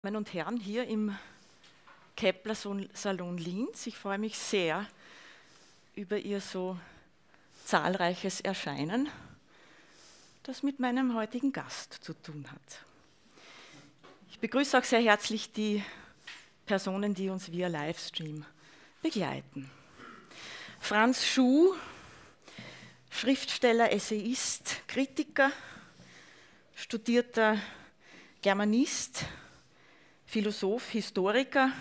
Damen und Herren, hier im Kepler-Salon Linz. Ich freue mich sehr über Ihr so zahlreiches Erscheinen, das mit meinem heutigen Gast zu tun hat. Ich begrüße auch sehr herzlich die Personen, die uns via Livestream begleiten. Franz Schuh, Schriftsteller, Essayist, Kritiker, studierter Germanist, Philosoph, Historiker,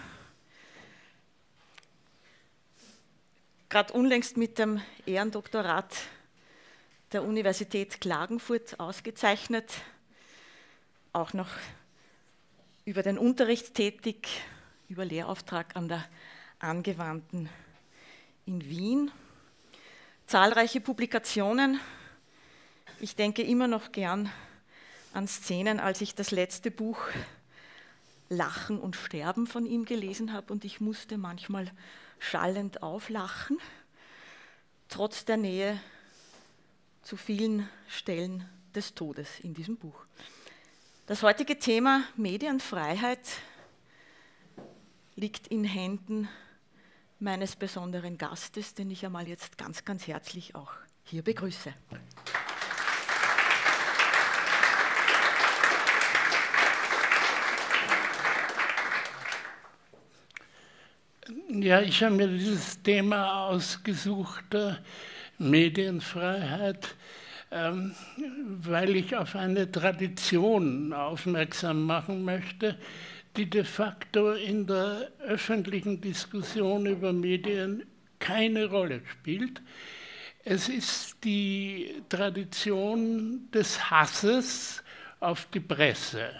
gerade unlängst mit dem Ehrendoktorat der Universität Klagenfurt ausgezeichnet, auch noch über den Unterricht tätig, über Lehrauftrag an der Angewandten in Wien. Zahlreiche Publikationen. Ich denke immer noch gern an Szenen, als ich das letzte Buch Lachen und Sterben von ihm gelesen habe und ich musste manchmal schallend auflachen, trotz der Nähe zu vielen Stellen des Todes in diesem Buch. Das heutige Thema Medienfreiheit liegt in Händen meines besonderen Gastes, den ich einmal jetzt ganz, ganz herzlich auch hier begrüße. Ja, ich habe mir dieses Thema ausgesucht, Medienfreiheit, weil ich auf eine Tradition aufmerksam machen möchte, die de facto in der öffentlichen Diskussion über Medien keine Rolle spielt. Es ist die Tradition des Hasses auf die Presse.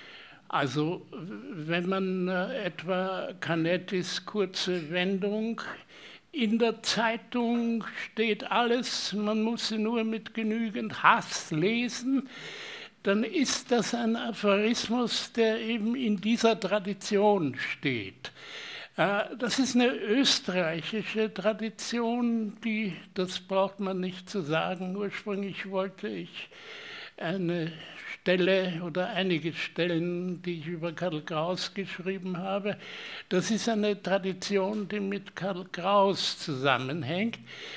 Also wenn man etwa Canettis kurze Wendung, in der Zeitung steht alles, man muss sie nur mit genügend Hass lesen, dann ist das ein Aphorismus, der eben in dieser Tradition steht. Das ist eine österreichische Tradition, das braucht man nicht zu sagen, ursprünglich wollte ich eine Stelle oder einige Stellen, die ich über Karl Kraus geschrieben habe. Das ist eine Tradition, die mit Karl Kraus zusammenhängt.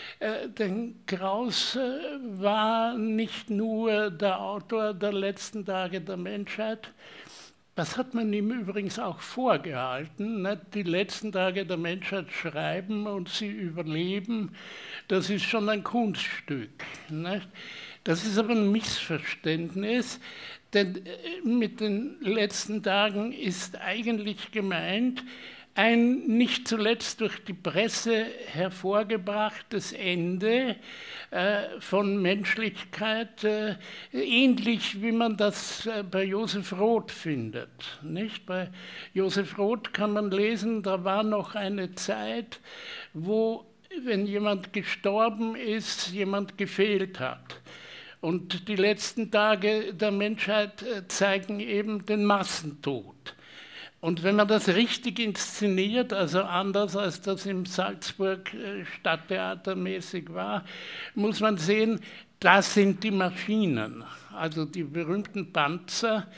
Denn Kraus war nicht nur der Autor der letzten Tage der Menschheit, das hat man ihm übrigens auch vorgehalten, nicht? Die letzten Tage der Menschheit schreiben und sie überleben, das ist schon ein Kunststück. Nicht? Das ist aber ein Missverständnis, denn mit den letzten Tagen ist eigentlich gemeint, ein nicht zuletzt durch die Presse hervorgebrachtes Ende von Menschlichkeit, ähnlich wie man das bei Josef Roth findet. Nicht? Bei Josef Roth kann man lesen, da war noch eine Zeit, wo, wenn jemand gestorben ist, jemand gefehlt hat. Und die letzten Tage der Menschheit zeigen eben den Massentod. Und wenn man das richtig inszeniert, also anders als das im Salzburg Stadttheatermäßig war, muss man sehen, das sind die Maschinen, also die berühmten Panzer,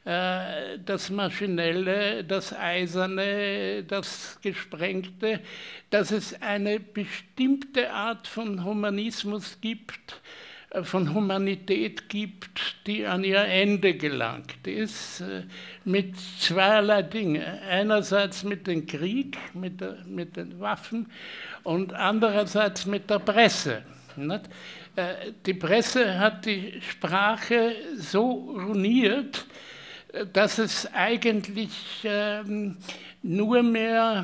das Maschinelle, das Eiserne, das Gesprengte, dass es eine bestimmte Art von Humanismus gibt, von Humanität gibt, die an ihr Ende gelangt ist, mit zweierlei Dinge. Einerseits mit dem Krieg, mit den Waffen und andererseits mit der Presse. Die Presse hat die Sprache so ruiniert, dass es eigentlich nur mehr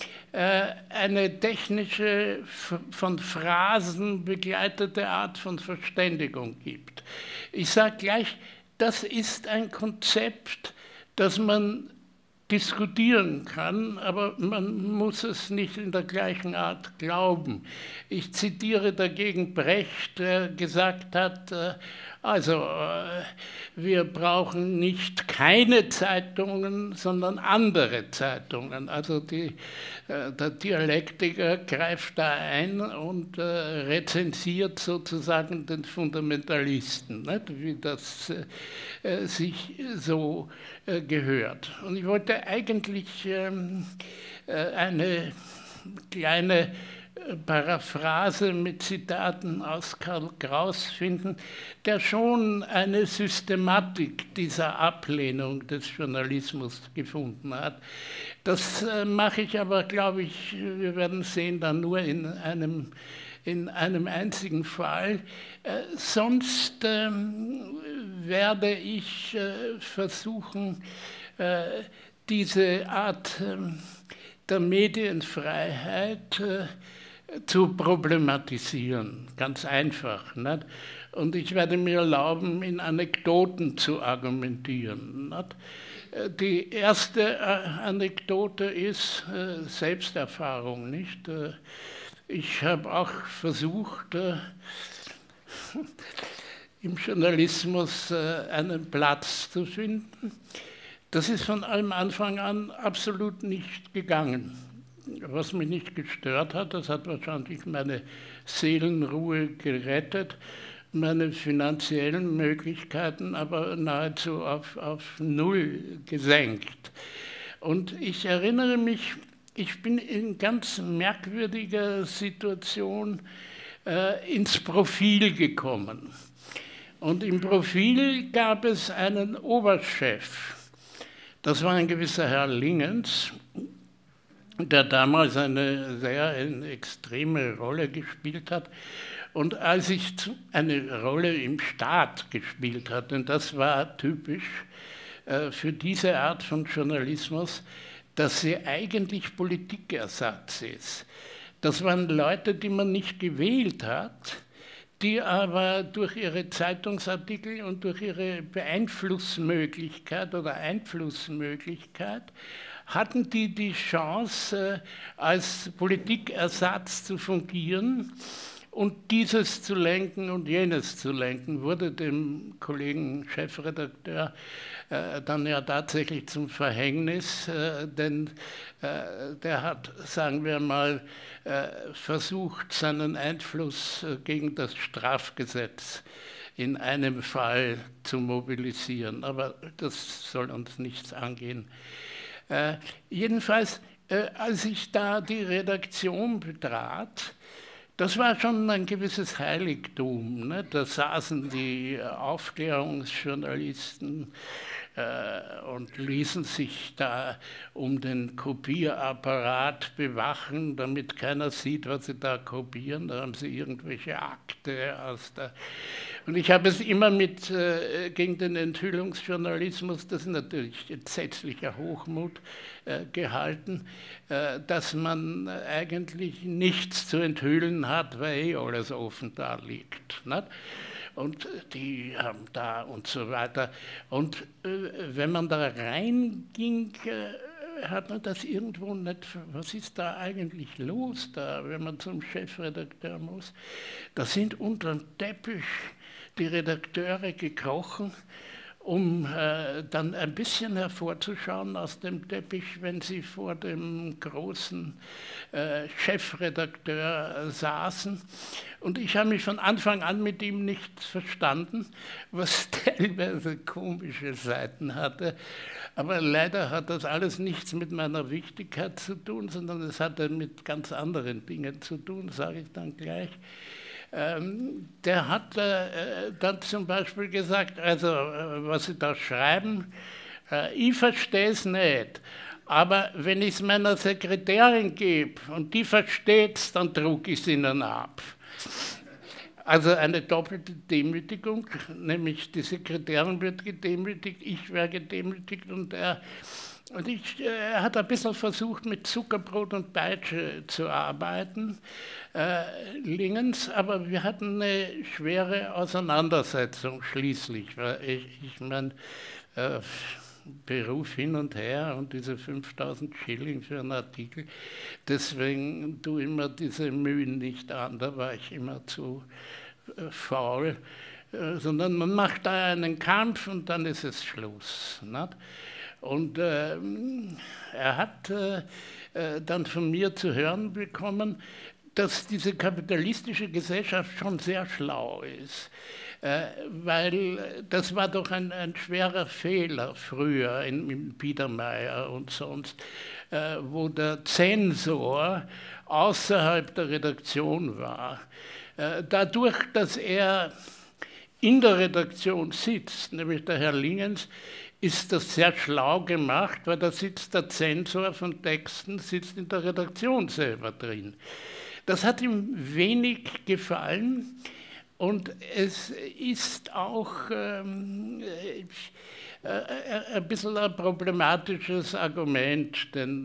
eine technische, von Phrasen begleitete Art von Verständigung gibt. Ich sage gleich, das ist ein Konzept, das man diskutieren kann, aber man muss es nicht in der gleichen Art glauben. Ich zitiere dagegen Brecht, der gesagt hat, Also wir brauchen nicht keine Zeitungen, sondern andere Zeitungen. Also der Dialektiker greift da ein und rezensiert sozusagen den Fundamentalisten, nicht? Wie das sich so gehört. Und ich wollte eigentlich eine kleine Paraphrase mit Zitaten aus Karl Kraus finden, der schon eine Systematik dieser Ablehnung des Journalismus gefunden hat. Das mache ich aber, glaube ich, wir werden sehen, dann nur in einem einzigen Fall. Sonst werde ich versuchen, diese Art der Medienfreiheit zu problematisieren, ganz einfach. Nicht? Und ich werde mir erlauben, in Anekdoten zu argumentieren. Nicht? Die erste Anekdote ist Selbsterfahrung. Nicht? Ich habe auch versucht, im Journalismus einen Platz zu finden. Das ist von allem Anfang an absolut nicht gegangen. Was mich nicht gestört hat, das hat wahrscheinlich meine Seelenruhe gerettet, meine finanziellen Möglichkeiten aber nahezu auf Null gesenkt. Und ich erinnere mich, ich bin in ganz merkwürdiger Situation ins Profil gekommen. Und im Profil gab es einen Oberchef. Das war ein gewisser Herr Lingens, der damals eine sehr extreme Rolle gespielt hat. Und als ich eine Rolle im Staat gespielt hatte, und das war typisch für diese Art von Journalismus, dass sie eigentlich Politikersatz ist. Das waren Leute, die man nicht gewählt hat, die aber durch ihre Zeitungsartikel und durch ihre Beeinflussmöglichkeit oder Einflussmöglichkeit hatten die Chance, als Politikersatz zu fungieren und dieses zu lenken und jenes zu lenken, wurde dem Kollegen Chefredakteur dann ja tatsächlich zum Verhängnis, denn der hat, sagen wir mal, versucht, seinen Einfluss gegen das Strafgesetz in einem Fall zu mobilisieren. Aber das soll uns nichts angehen. Jedenfalls, als ich da die Redaktion betrat, das war schon ein gewisses Heiligtum. Ne? Da saßen die Aufklärungsjournalisten und ließen sich da um den Kopierapparat bewachen, damit keiner sieht, was sie da kopieren. Da haben sie irgendwelche Akte aus der... Und ich habe es immer gegen den Enthüllungsjournalismus, das ist natürlich entsetzlicher Hochmut, gehalten, dass man eigentlich nichts zu enthüllen hat, weil alles offen da liegt. Nicht? Und die haben da und so weiter. Und wenn man da reinging, hat man das irgendwo nicht, was ist da eigentlich los, da, wenn man zum Chefredakteur muss? Da sind unter dem Teppich die Redakteure gekrochen, um dann ein bisschen hervorzuschauen aus dem Teppich, wenn sie vor dem großen Chefredakteur saßen. Und ich habe mich von Anfang an mit ihm nicht verstanden, was teilweise komische Seiten hatte. Aber leider hat das alles nichts mit meiner Wichtigkeit zu tun, sondern es hatte mit ganz anderen Dingen zu tun, sage ich dann gleich. Der hat dann zum Beispiel gesagt, also was Sie da schreiben, ich verstehe es nicht, aber wenn ich es meiner Sekretärin gebe und die versteht es, dann drucke ich es ihnen ab. Also eine doppelte Demütigung, nämlich die Sekretärin wird gedemütigt, ich werde gedemütigt und er hat ein bisschen versucht, mit Zuckerbrot und Peitsche zu arbeiten, Lingens, aber wir hatten eine schwere Auseinandersetzung schließlich, weil ich mein Beruf hin und her und diese 5.000 Schilling für einen Artikel, deswegen tue ich mir diese Mühen nicht an, da war ich immer zu faul. sondern man macht da einen Kampf und dann ist es Schluss. Nicht? Und er hat dann von mir zu hören bekommen, dass diese kapitalistische Gesellschaft schon sehr schlau ist. Weil das war doch ein schwerer Fehler früher in Biedermeier und sonst, wo der Zensor außerhalb der Redaktion war. Dadurch, dass er in der Redaktion sitzt, nämlich der Herr Lingens, ist das sehr schlau gemacht, weil da sitzt der Zensor von Texten, sitzt in der Redaktion selber drin. Das hat ihm wenig gefallen und es ist auch ein bisschen ein problematisches Argument, denn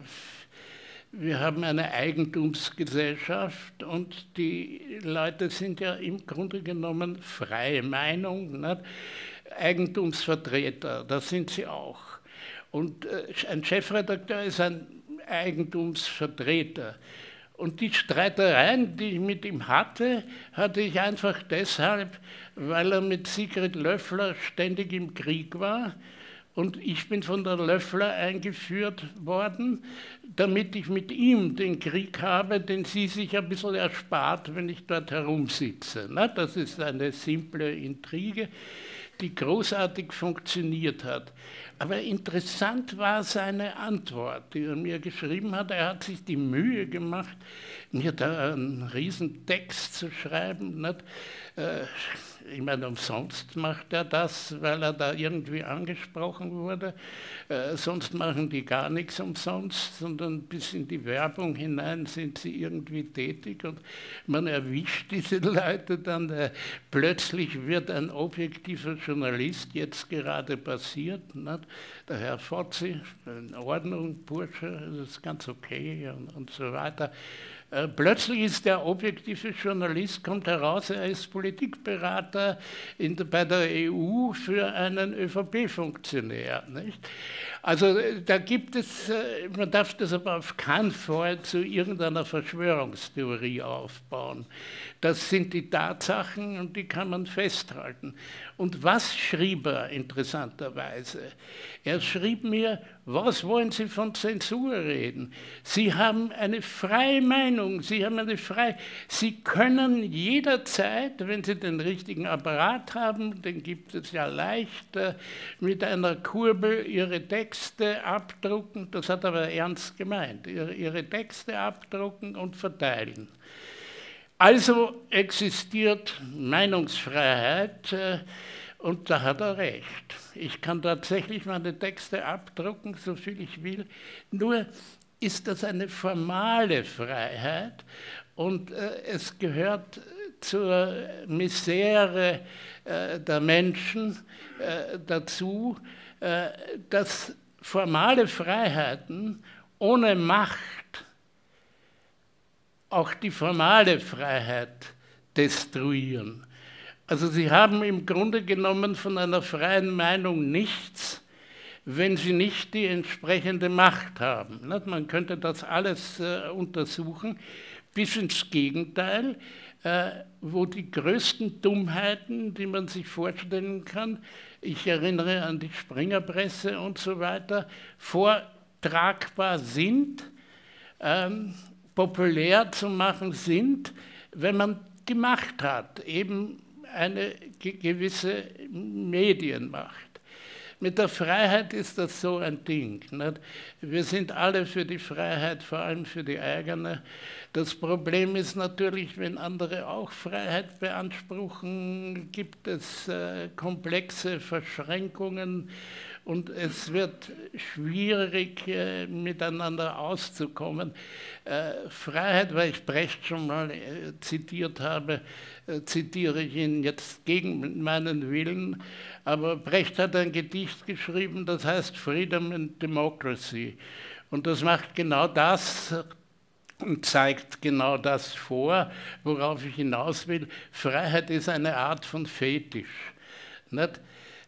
wir haben eine Eigentumsgesellschaft und die Leute sind ja im Grunde genommen freie Meinung, nicht? Eigentumsvertreter, das sind sie auch. Und ein Chefredakteur ist ein Eigentumsvertreter. Und die Streitereien, die ich mit ihm hatte ich einfach deshalb, weil er mit Sigrid Löffler ständig im Krieg war. Und ich bin von der Löffler eingeführt worden, damit ich mit ihm den Krieg habe, den sie sich ein bisschen erspart, wenn ich dort herumsitze. Das ist eine simple Intrige, die großartig funktioniert hat. Aber interessant war seine Antwort, die er mir geschrieben hat. Er hat sich die Mühe gemacht, mir da einen riesen Text zu schreiben. Nicht? Ich meine, umsonst macht er das, weil er da irgendwie angesprochen wurde. Sonst machen die gar nichts umsonst, sondern bis in die Werbung hinein sind sie irgendwie tätig und man erwischt diese Leute dann. Plötzlich wird ein objektiver Journalist, jetzt gerade passiert, nicht? Der Herr Fotzi, in Ordnung, Bursche, das ist ganz okay und so weiter. Plötzlich ist der objektive Journalist, kommt heraus, er ist Politikberater bei der EU für einen ÖVP-Funktionär. Also da gibt es, man darf das aber auf keinen Fall zu irgendeiner Verschwörungstheorie aufbauen. Das sind die Tatsachen und die kann man festhalten. Und was schrieb er interessanterweise? Er schrieb mir, was wollen Sie von Zensur reden? Sie haben eine freie Meinung, Sie können jederzeit, wenn Sie den richtigen Apparat haben, den gibt es ja leicht, mit einer Kurbel Ihre Texte abdrucken, das hat er aber ernst gemeint, Ihre Texte abdrucken und verteilen. Also existiert Meinungsfreiheit und da hat er recht. Ich kann tatsächlich meine Texte abdrucken, so viel ich will, nur ist das eine formale Freiheit und es gehört zur Misere der Menschen dazu, dass formale Freiheiten ohne Macht auch die formale Freiheit destruieren. Also sie haben im Grunde genommen von einer freien Meinung nichts, wenn sie nicht die entsprechende Macht haben. Man könnte das alles untersuchen, bis ins Gegenteil, wo die größten Dummheiten, die man sich vorstellen kann, ich erinnere an die Springerpresse und so weiter, vortragbar sind, populär zu machen sind, wenn man die Macht hat, eben eine gewisse Medienmacht. Mit der Freiheit ist das so ein Ding. Nicht? Wir sind alle für die Freiheit, vor allem für die eigene. Das Problem ist natürlich, wenn andere auch Freiheit beanspruchen, gibt es komplexe Verschränkungen und es wird schwierig, miteinander auszukommen. Freiheit, weil ich Brecht schon mal zitiert habe, zitiere ich ihn jetzt gegen meinen Willen, aber Brecht hat ein Gedicht geschrieben, das heißt Freedom and Democracy. Und das macht genau das und zeigt genau das vor, worauf ich hinaus will. Freiheit ist eine Art von Fetisch. Nicht?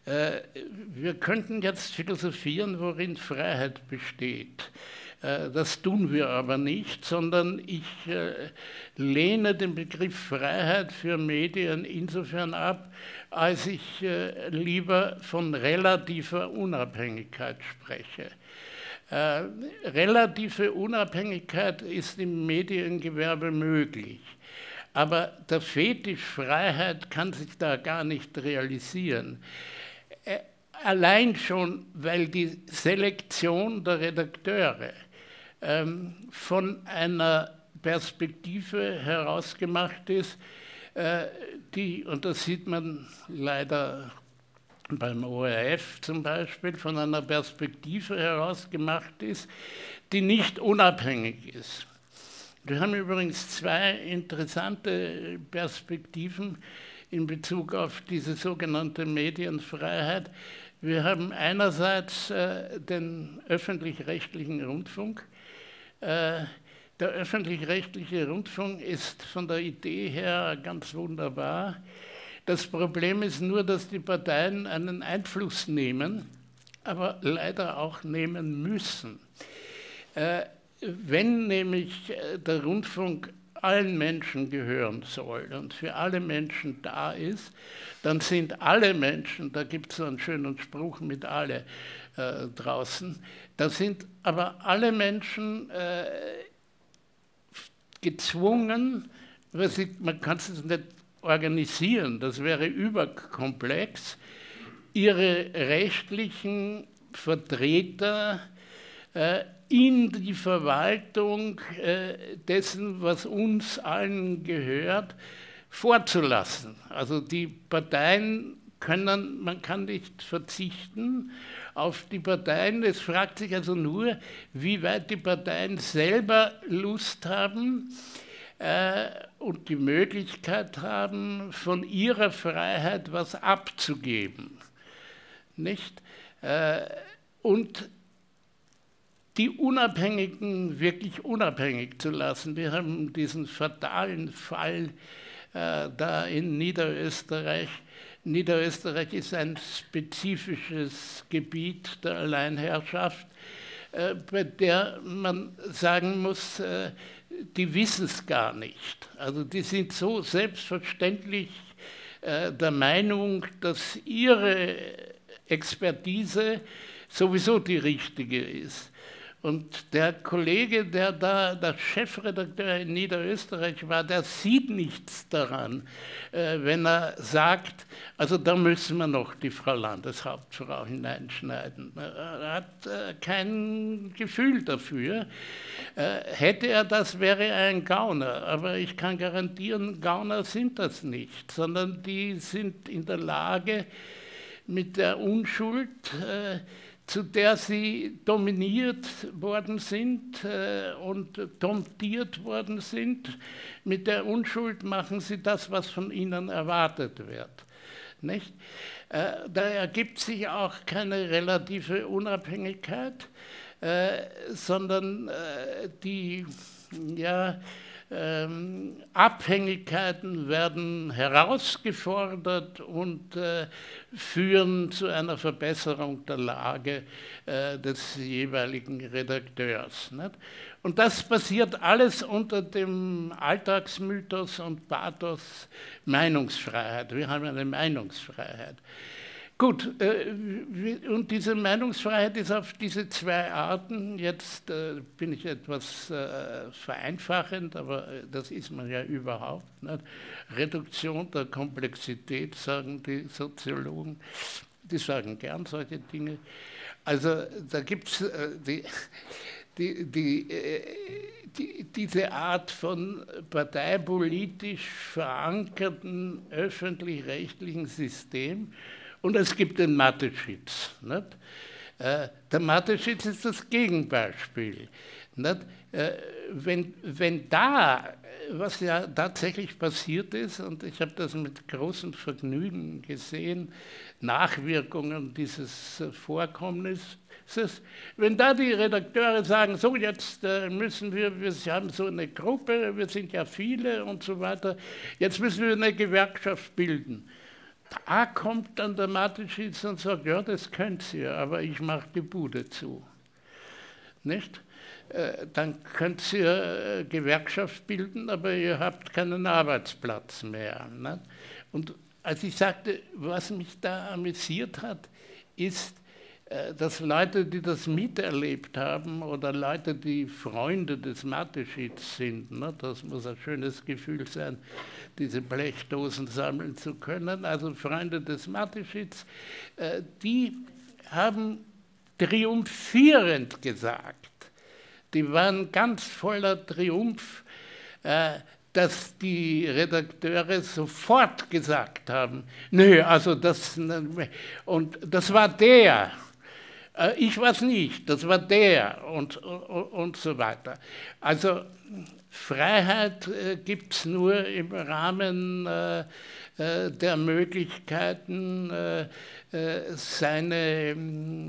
Wir könnten jetzt philosophieren, worin Freiheit besteht. Das tun wir aber nicht, sondern ich lehne den Begriff Freiheit für Medien insofern ab, als ich lieber von relativer Unabhängigkeit spreche. Relative Unabhängigkeit ist im Mediengewerbe möglich, aber der Fetisch Freiheit kann sich da gar nicht realisieren. Allein schon, weil die Selektion der Redakteure von einer Perspektive herausgemacht ist, die, und das sieht man leider beim ORF zum Beispiel, von einer Perspektive herausgemacht ist, die nicht unabhängig ist. Wir haben übrigens zwei interessante Perspektiven in Bezug auf diese sogenannte Medienfreiheit. Wir haben einerseits den öffentlich-rechtlichen Rundfunk. Der öffentlich-rechtliche Rundfunk ist von der Idee her ganz wunderbar. Das Problem ist nur, dass die Parteien einen Einfluss nehmen, aber leider auch nehmen müssen. Wenn nämlich der Rundfunk allen Menschen gehören soll und für alle Menschen da ist, dann sind alle Menschen, da gibt es so einen schönen Spruch mit alle draußen, da sind aber alle Menschen gezwungen, man kann es nicht organisieren, das wäre überkomplex, ihre rechtlichen Vertreter in die Verwaltung dessen, was uns allen gehört, vorzulassen. Also die Parteien können, man kann nicht verzichten auf die Parteien. Es fragt sich also nur, wie weit die Parteien selber Lust haben und die Möglichkeit haben, von ihrer Freiheit was abzugeben. Nicht? Und die Unabhängigen wirklich unabhängig zu lassen. Wir haben diesen fatalen Fall da in Niederösterreich. Niederösterreich ist ein spezifisches Gebiet der Alleinherrschaft, bei der man sagen muss, die wissen es gar nicht. Also die sind so selbstverständlich der Meinung, dass ihre Expertise sowieso die richtige ist. Und der Kollege, der da der Chefredakteur in Niederösterreich war, der sieht nichts daran, wenn er sagt, also da müssen wir noch die Frau Landeshauptfrau hineinschneiden. Er hat kein Gefühl dafür. Hätte er das, wäre er ein Gauner. Aber ich kann garantieren, Gauner sind das nicht, sondern die sind in der Lage, mit der Unschuld, zu der sie dominiert worden sind und domptiert worden sind. Mit der Unschuld machen sie das, was von ihnen erwartet wird. Nicht? Da ergibt sich auch keine relative Unabhängigkeit, sondern die Abhängigkeiten werden herausgefordert und führen zu einer Verbesserung der Lage des jeweiligen Redakteurs. Nicht? Und das passiert alles unter dem Alltagsmythos und Pathos Meinungsfreiheit. Wir haben eine Meinungsfreiheit. Gut, und diese Meinungsfreiheit ist auf diese zwei Arten, jetzt bin ich etwas vereinfachend, aber das ist man ja überhaupt nicht. Reduktion der Komplexität, sagen die Soziologen, die sagen gern solche Dinge. Also da gibt es diese Art von parteipolitisch verankerten öffentlich-rechtlichen System. Und es gibt den Mateschitz. Der Mateschitz ist das Gegenbeispiel. Wenn da, was ja tatsächlich passiert ist, und ich habe das mit großem Vergnügen gesehen, Nachwirkungen dieses Vorkommnisses, wenn da die Redakteure sagen, so jetzt müssen wir haben so eine Gruppe, wir sind ja viele und so weiter, jetzt müssen wir eine Gewerkschaft bilden. Da kommt dann der Mateschitz und sagt, ja, das könnt ihr, aber ich mache die Bude zu. Nicht? Dann könnt ihr Gewerkschaft bilden, aber ihr habt keinen Arbeitsplatz mehr. Nicht? Und als ich sagte, was mich da amüsiert hat, ist, dass Leute, die das miterlebt haben oder Leute, die Freunde des Mateschitz sind, ne, das muss ein schönes Gefühl sein, diese Blechdosen sammeln zu können, also Freunde des Mateschitz, die haben triumphierend gesagt, die waren ganz voller Triumph, dass die Redakteure sofort gesagt haben, nö, also das, und das war der, ich weiß nicht, das war der und so weiter. Also Freiheit gibt es nur im Rahmen der Möglichkeiten, seinen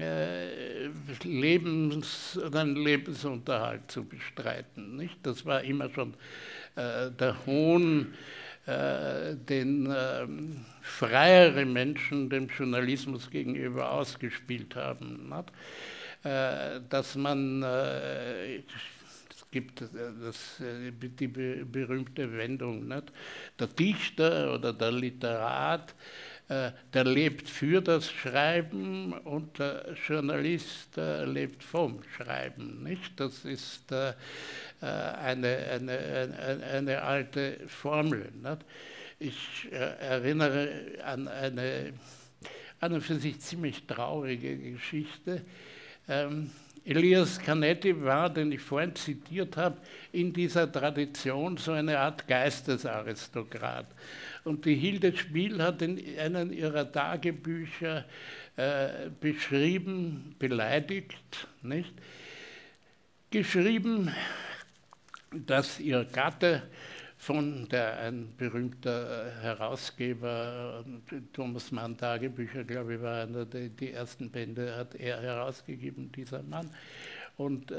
Lebensunterhalt zu bestreiten. Nicht? Das war immer schon der Hohn, den freiere Menschen dem Journalismus gegenüber ausgespielt haben. Nicht? Dass man, es gibt die berühmte Wendung, nicht? Der Dichter oder der Literat, der lebt für das Schreiben und der Journalist lebt vom Schreiben. Nicht? Das ist eine alte Formel. Nicht? Ich erinnere an eine für sich ziemlich traurige Geschichte. Elias Canetti war, den ich vorhin zitiert habe, in dieser Tradition so eine Art Geistesaristokrat. Und die Hilde Spiel hat in einem ihrer Tagebücher beschrieben, beleidigt, nicht? Geschrieben, dass ihr Gatte, ein berühmter Herausgeber, Thomas Mann Tagebücher, glaube ich, war einer, die ersten Bände hat er herausgegeben, dieser Mann. Und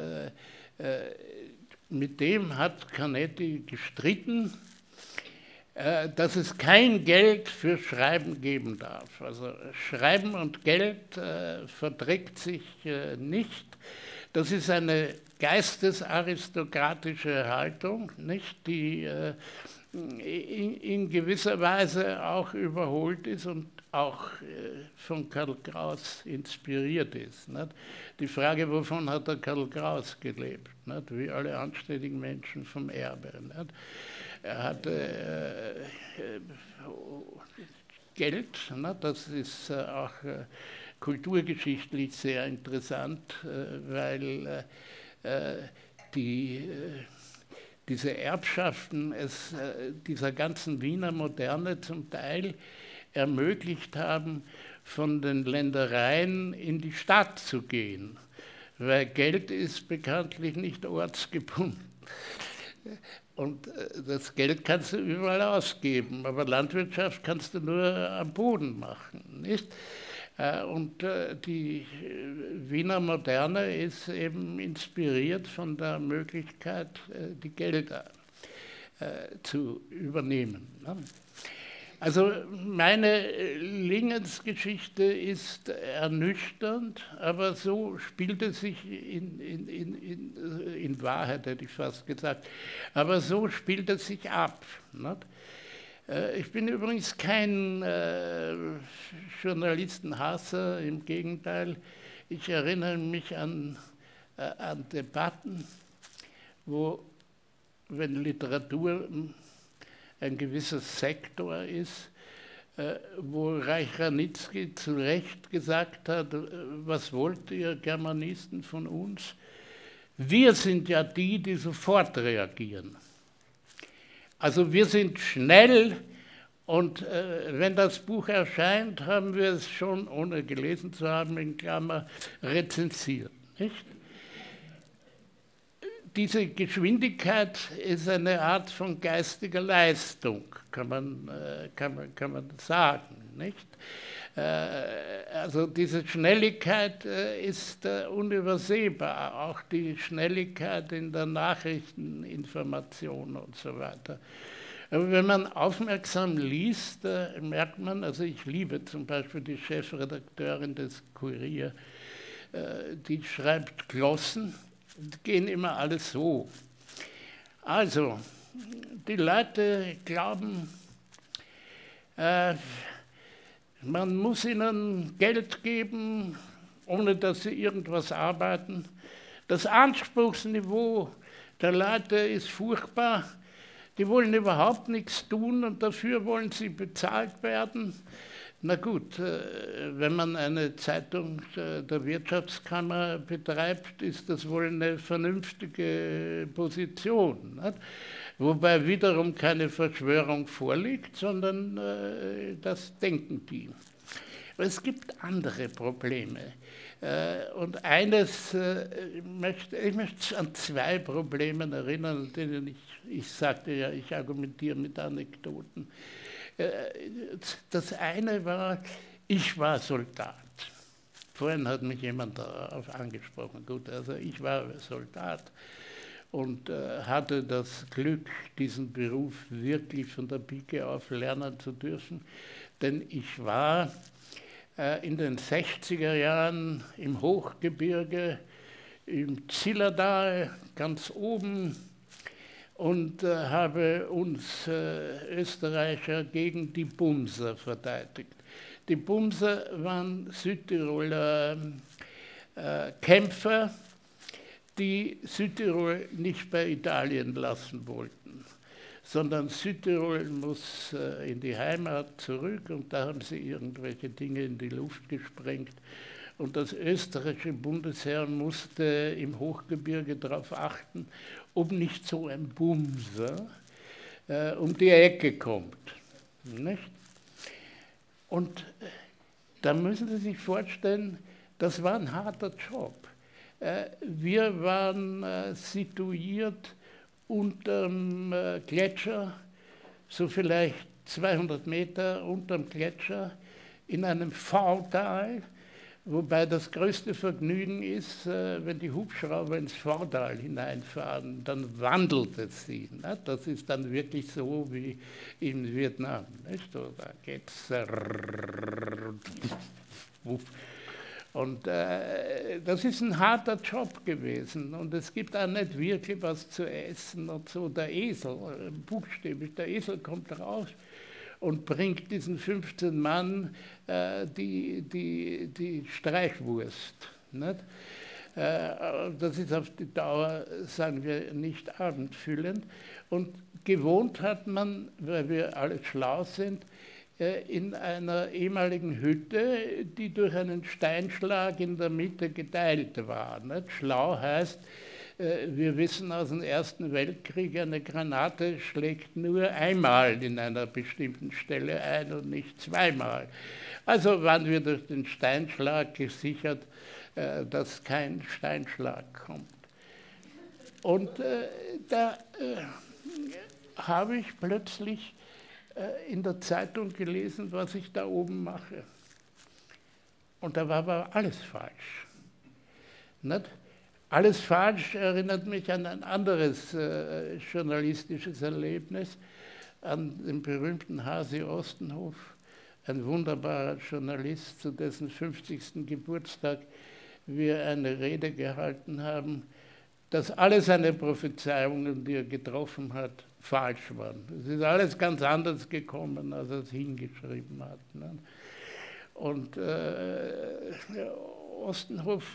mit dem hat Canetti gestritten, dass es kein Geld für Schreiben geben darf. Also Schreiben und Geld verträgt sich nicht. Das ist eine geistesaristokratische Haltung, nicht, die in gewisser Weise auch überholt ist und auch von Karl Kraus inspiriert ist. Nicht? Die Frage, wovon hat der Karl Kraus gelebt? Nicht? Wie alle anständigen Menschen vom Erbe. Nicht? Er hatte Geld, ne? Das ist auch kulturgeschichtlich sehr interessant, weil diese Erbschaften dieser ganzen Wiener Moderne zum Teil ermöglicht haben, von den Ländereien in die Stadt zu gehen, weil Geld ist bekanntlich nicht ortsgebunden. Und das Geld kannst du überall ausgeben, aber Landwirtschaft kannst du nur am Boden machen, nicht? Und die Wiener Moderne ist eben inspiriert von der Möglichkeit, die Gelder zu übernehmen. Also meine Lingensgeschichte ist ernüchternd, aber so spielt es sich in Wahrheit, hätte ich fast gesagt, aber so spielt es sich ab. Nicht? Ich bin übrigens kein Journalistenhasser, im Gegenteil. Ich erinnere mich an Debatten, wo, wenn Literatur ein gewisser Sektor ist, wo Reich Ranitzky zu Recht gesagt hat, was wollt ihr Germanisten von uns? Wir sind ja die sofort reagieren. Also wir sind schnell und wenn das Buch erscheint, haben wir es schon, ohne gelesen zu haben, in Klammer, rezensiert. Nicht? Diese Geschwindigkeit ist eine Art von geistiger Leistung, kann man sagen. Nicht? Also diese Schnelligkeit ist unübersehbar, auch die Schnelligkeit in der Nachrichteninformation und so weiter. Aber wenn man aufmerksam liest, merkt man, also ich liebe zum Beispiel die Chefredakteurin des Kurier, die schreibt Glossen, die gehen immer alles so. Also, die Leute glauben, man muss ihnen Geld geben, ohne dass sie irgendwas arbeiten. Das Anspruchsniveau der Leute ist furchtbar. Die wollen überhaupt nichts tun und dafür wollen sie bezahlt werden. Na gut, wenn man eine Zeitung der Wirtschaftskammer betreibt, ist das wohl eine vernünftige Position. Nicht? Wobei wiederum keine Verschwörung vorliegt, sondern das denken die. Aber es gibt andere Probleme. Und eines, ich möchte an zwei Probleme erinnern, an denen ich sagte ja, ich argumentiere mit Anekdoten. Das eine war, ich war Soldat. Vorhin hat mich jemand darauf angesprochen. Gut, also ich war Soldat und hatte das Glück, diesen Beruf wirklich von der Pike auf lernen zu dürfen. Denn ich war in den 60er Jahren im Hochgebirge, im Zillertal, ganz oben, und habe uns Österreicher gegen die Bumser verteidigt. Die Bumser waren Südtiroler Kämpfer, die Südtirol nicht bei Italien lassen wollten, sondern Südtirol muss in die Heimat zurück und da haben sie irgendwelche Dinge in die Luft gesprengt. Und das österreichische Bundesheer musste im Hochgebirge darauf achten, ob nicht so ein Bumser um die Ecke kommt. Nicht? Und da müssen Sie sich vorstellen, das war ein harter Job. Wir waren situiert unterm Gletscher, so vielleicht 200 Meter unterm Gletscher, in einem V-Tal, wobei das größte Vergnügen ist, wenn die Hubschrauber ins V-Tal hineinfahren, dann wandelt es sie. Ne? Das ist dann wirklich so wie in Vietnam. Nicht? Da geht's. Und das ist ein harter Job gewesen und es gibt auch nicht wirklich was zu essen und so. Der Esel, buchstäblich, der Esel kommt raus und bringt diesen 15 Mann die Streichwurst. Nicht? Das ist auf die Dauer, sagen wir, nicht abendfüllend. Und gewohnt hat man, weil wir alle schlau sind, in einer ehemaligen Hütte, die durch einen Steinschlag in der Mitte geteilt war. Nicht? Schlau heißt, wir wissen aus dem Ersten Weltkrieg, eine Granate schlägt nur einmal in einer bestimmten Stelle ein und nicht zweimal. Also waren wir durch den Steinschlag gesichert, dass kein Steinschlag kommt. Und da habe ich plötzlich in der Zeitung gelesen, was ich da oben mache. Und da war aber alles falsch. Nicht? Alles falsch erinnert mich an ein anderes journalistisches Erlebnis, an den berühmten Hasi Ostenhof, ein wunderbarer Journalist, zu dessen 50. Geburtstag wir eine Rede gehalten haben, dass alle seine Prophezeiungen, die er getroffen hat, falsch waren. Es ist alles ganz anders gekommen, als er es hingeschrieben hat. Ne? Und Ostenhof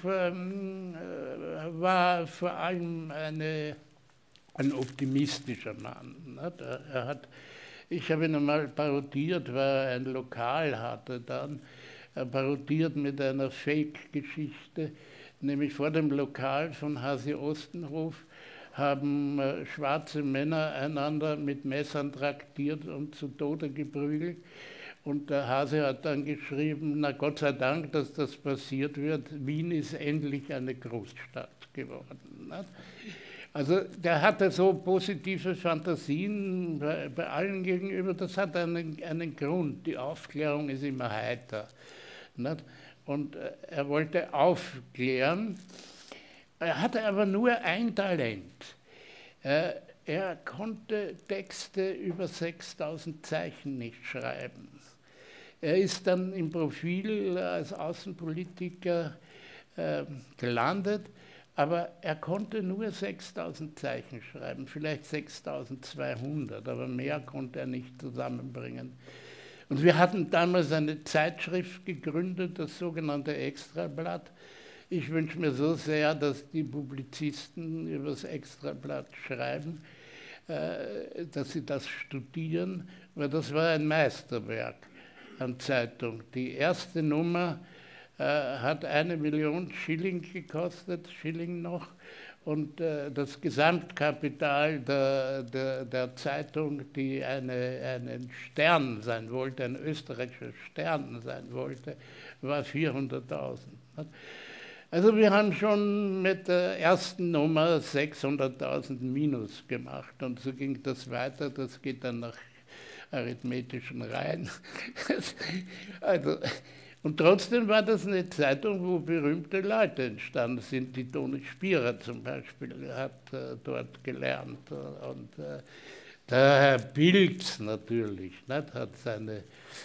war vor allem ein optimistischer Mann. Ne? Ich habe ihn einmal parodiert, weil er ein Lokal hatte dann, parodiert mit einer Fake-Geschichte, nämlich vor dem Lokal von Hasi Ostenhof haben schwarze Männer einander mit Messern traktiert und zu Tode geprügelt. Und der Hase hat dann geschrieben, na Gott sei Dank, dass das passiert wird, Wien ist endlich eine Großstadt geworden. Also der hatte so positive Fantasien bei allen gegenüber, das hat einen Grund, die Aufklärung ist immer heiter. Und er wollte aufklären, er hatte aber nur ein Talent. er konnte Texte über 6000 Zeichen nicht schreiben. Er ist dann im Profil als Außenpolitiker gelandet, aber er konnte nur 6000 Zeichen schreiben, vielleicht 6200, aber mehr konnte er nicht zusammenbringen. Und wir hatten damals eine Zeitschrift gegründet, das sogenannte Extrablatt. Ich wünsche mir so sehr, dass die Publizisten über das Extrablatt schreiben, dass sie das studieren, weil das war ein Meisterwerk an Zeitung. Die erste Nummer hat 1 Million Schilling gekostet, Schilling noch, und das Gesamtkapital der Zeitung, die einen Stern sein wollte, ein österreichischer Stern sein wollte, war 400.000. Also wir haben schon mit der ersten Nummer 600.000 Minus gemacht und so ging das weiter, das geht dann nach arithmetischen Reihen. Also, und trotzdem war das eine Zeitung, wo berühmte Leute entstanden sind. Die Toni Spierer zum Beispiel hat dort gelernt. Und der Herr Pilz natürlich hat seine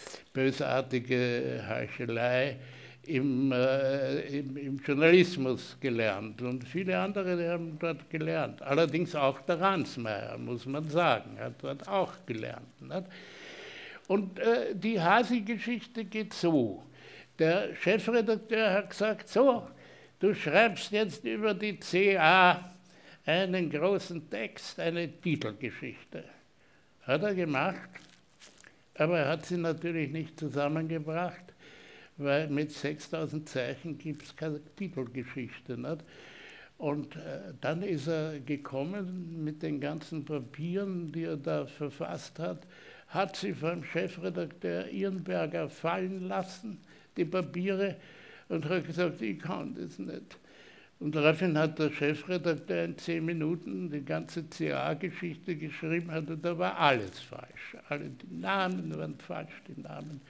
bösartige Heuchelei im Journalismus gelernt. Und viele andere die haben dort gelernt. Allerdings auch der Ransmayr, muss man sagen, hat dort auch gelernt. Nicht? Und die Hasi-Geschichte geht so. Der Chefredakteur hat gesagt, so, du schreibst jetzt über die CA einen großen Text, eine Titelgeschichte. Hat er gemacht, aber er hat sie natürlich nicht zusammengebracht, weil mit 6000 Zeichen gibt es keine Titelgeschichte. Nicht? Und dann ist er gekommen mit den ganzen Papieren, die er da verfasst hat sie vom Chefredakteur Irnberger fallen lassen, die Papiere, und hat gesagt, ich kann das nicht. Und daraufhin hat der Chefredakteur in 10 Minuten die ganze CA-Geschichte geschrieben, und da war alles falsch. Alle die Namen waren falsch, die Namen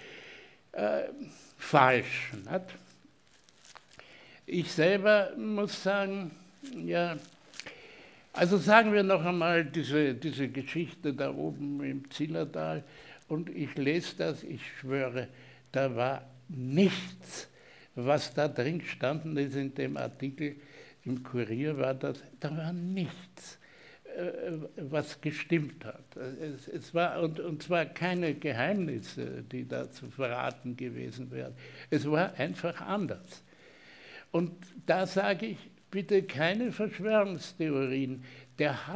falsch. Nicht? Ich selber muss sagen, ja, also sagen wir noch einmal diese Geschichte da oben im Zillertal, und ich lese das, ich schwöre, da war nichts, was da drin standen ist in dem Artikel im Kurier, da war nichts, was gestimmt hat. Es war, und zwar keine Geheimnisse, die da zu verraten gewesen wären. Es war einfach anders. Und da sage ich, bitte keine Verschwörungstheorien. Der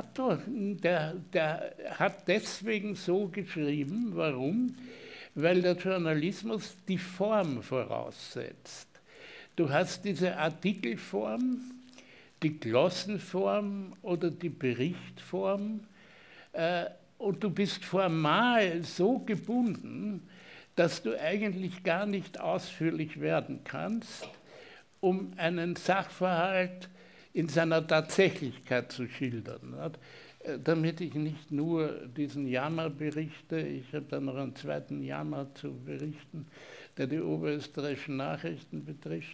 hat deswegen so geschrieben. Warum? Weil der Journalismus die Form voraussetzt. Du hast diese Artikelform, die Glossenform oder die Berichtform, und du bist formal so gebunden, dass du eigentlich gar nicht ausführlich werden kannst, um einen Sachverhalt in seiner Tatsächlichkeit zu schildern. Damit ich nicht nur diesen Jammer berichte, ich habe dann noch einen zweiten Jammer zu berichten, der die oberösterreichischen Nachrichten betrifft.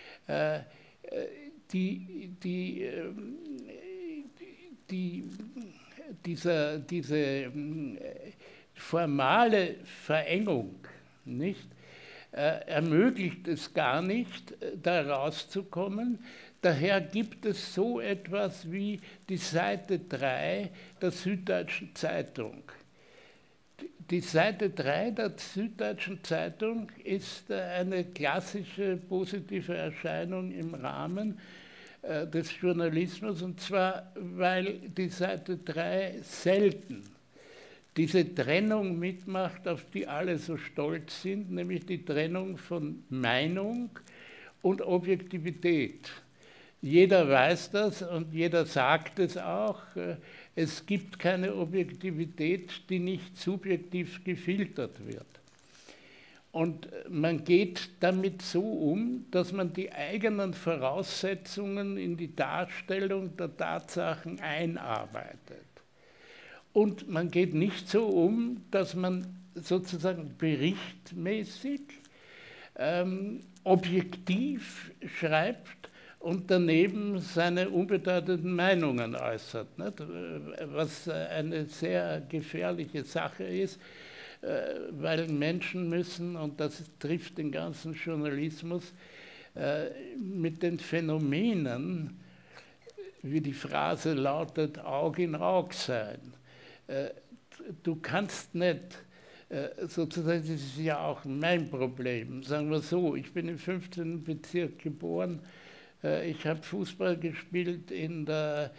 Diese formale Verengung, nicht, ermöglicht es gar nicht, da rauszukommen. Daher gibt es so etwas wie die Seite 3 der Süddeutschen Zeitung. Die Seite 3 der Süddeutschen Zeitung ist eine klassische positive Erscheinung im Rahmen des Journalismus, und zwar, weil die Seite 3 selten diese Trennung mitmacht, auf die alle so stolz sind, nämlich die Trennung von Meinung und Objektivität. Jeder weiß das und jeder sagt es auch. Es gibt keine Objektivität, die nicht subjektiv gefiltert wird. Und man geht damit so um, dass man die eigenen Voraussetzungen in die Darstellung der Tatsachen einarbeitet. Und man geht nicht so um, dass man sozusagen berichtmäßig objektiv schreibt und daneben seine unbedeutenden Meinungen äußert, nicht? Was eine sehr gefährliche Sache ist, weil Menschen müssen, und das trifft den ganzen Journalismus, mit den Phänomenen, wie die Phrase lautet, Aug in Aug sein. Du kannst nicht, sozusagen, das ist ja auch mein Problem, sagen wir so, ich bin im 15. Bezirk geboren, ich habe Fußball gespielt im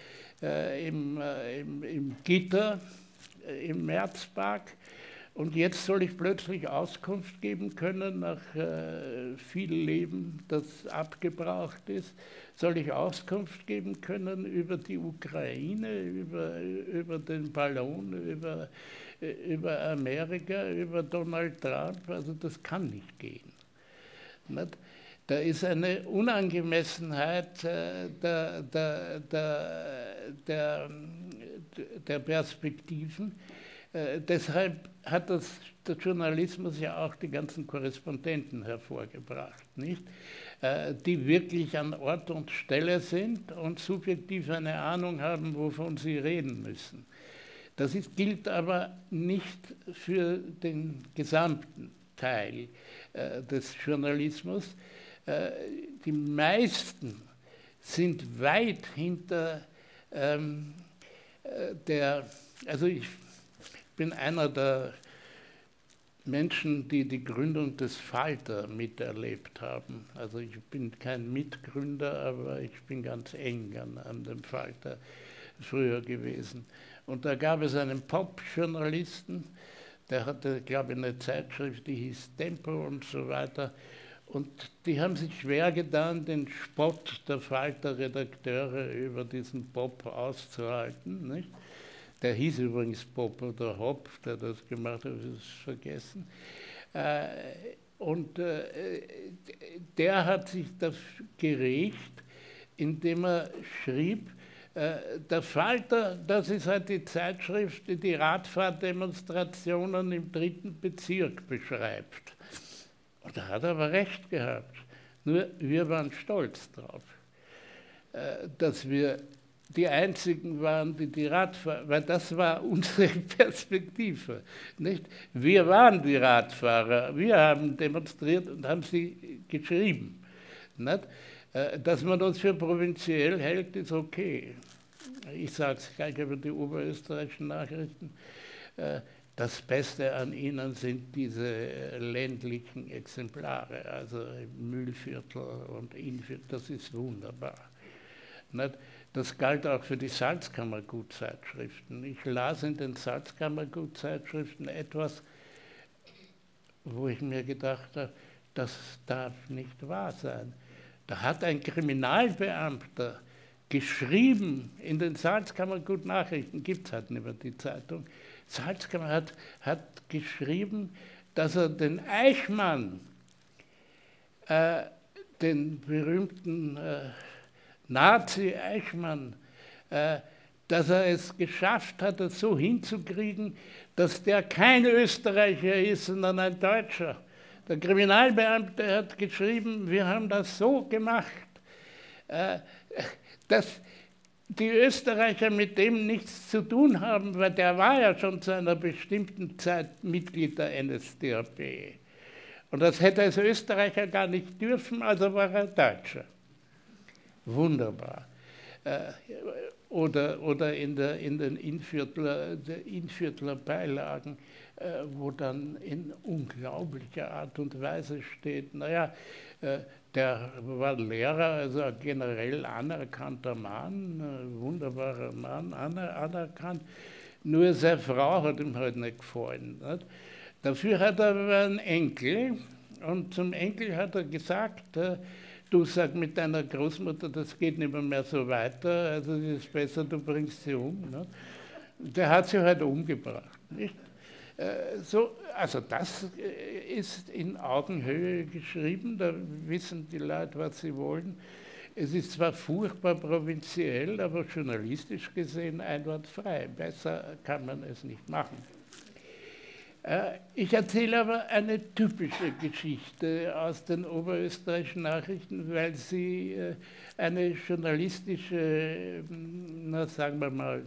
Gitter, im Märzpark, und jetzt soll ich plötzlich Auskunft geben können, nach viel Leben, das abgebraucht ist, soll ich Auskunft geben können über die Ukraine, über den Ballon, über Amerika, über Donald Trump. Also das kann nicht gehen. Nicht? Da ist eine Unangemessenheit der Perspektiven. Deshalb hat der Journalismus ja auch die ganzen Korrespondenten hervorgebracht, nicht? Die wirklich an Ort und Stelle sind und subjektiv eine Ahnung haben, wovon sie reden müssen. Das gilt aber nicht für den gesamten Teil des Journalismus. Die meisten sind weit hinter also ich bin einer der Menschen, die die Gründung des Falter miterlebt haben. Also ich bin kein Mitgründer, aber ich bin ganz eng an dem Falter früher gewesen. Und da gab es einen Pop-Journalisten, der hatte, glaube ich, eine Zeitschrift, die hieß Tempo und so weiter. Und die haben sich schwer getan, den Spott der Falter-Redakteure über diesen Pop auszuhalten, nicht? Der hieß übrigens Pop oder Hop, der das gemacht hat, habe ich es vergessen. Und der hat sich dafür geregt, indem er schrieb, der Falter, das ist halt die Zeitschrift, die die Radfahrdemonstrationen im 3. Bezirk beschreibt. Und da hat er aber recht gehabt. Nur wir waren stolz drauf, dass wir die Einzigen waren, die Radfahrer, weil das war unsere Perspektive. Nicht? Wir waren die Radfahrer, wir haben demonstriert und haben sie geschrieben. Nicht? Dass man uns für provinziell hält, ist okay. Ich sage es gleich über die oberösterreichischen Nachrichten. Das Beste an ihnen sind diese ländlichen Exemplare, also Mühlviertel und Innviertel, das ist wunderbar. Nicht? Das galt auch für die Salzkammergut-Zeitschriften. Ich las in den Salzkammergut-Zeitschriften etwas, wo ich mir gedacht habe, das darf nicht wahr sein. Da hat ein Kriminalbeamter geschrieben in den Salzkammergut-Nachrichten, gibt es halt nicht mehr die Zeitung, Salzkammer hat geschrieben, dass er den Eichmann, den berühmten Nazi-Eichmann, dass er es geschafft hat, das so hinzukriegen, dass der kein Österreicher ist, sondern ein Deutscher. Der Kriminalbeamte hat geschrieben, wir haben das so gemacht, dass die Österreicher mit dem nichts zu tun haben, weil der war ja schon zu einer bestimmten Zeit Mitglied der NSDAP. Und das hätte er als Österreicher gar nicht dürfen, also war er Deutscher. Wunderbar. Oder in den Innviertler Beilagen, wo dann in unglaublicher Art und Weise steht, naja, der war Lehrer, also ein generell anerkannter Mann, ein wunderbarer Mann, anerkannt, nur seine Frau hat ihm halt nicht gefallen. Nicht? Dafür hat er aber einen Enkel, und zum Enkel hat er gesagt, du, sag mit deiner Großmutter, das geht nicht mehr so weiter, also es ist besser, du bringst sie um. Ne? Der hat sie halt umgebracht. Nicht? Also das ist in Augenhöhe geschrieben, da wissen die Leute, was sie wollen. Es ist zwar furchtbar provinziell, aber journalistisch gesehen einwandfrei. Besser kann man es nicht machen. Ich erzähle aber eine typische Geschichte aus den oberösterreichischen Nachrichten, weil sie eine journalistische, na, sagen wir mal,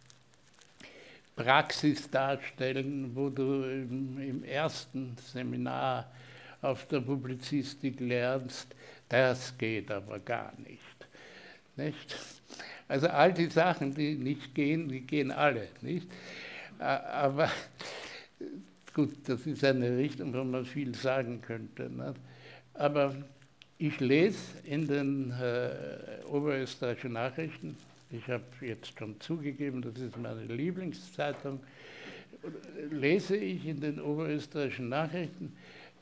Praxis darstellen, wo du im ersten Seminar auf der Publizistik lernst, das geht aber gar nicht. Nicht? Also all die Sachen, die nicht gehen, die gehen alle. Nicht? Aber gut, das ist eine Richtung, wo man viel sagen könnte. Nicht? Aber ich lese in den oberösterreichischen Nachrichten, ich habe jetzt schon zugegeben, das ist meine Lieblingszeitung, lese ich in den oberösterreichischen Nachrichten,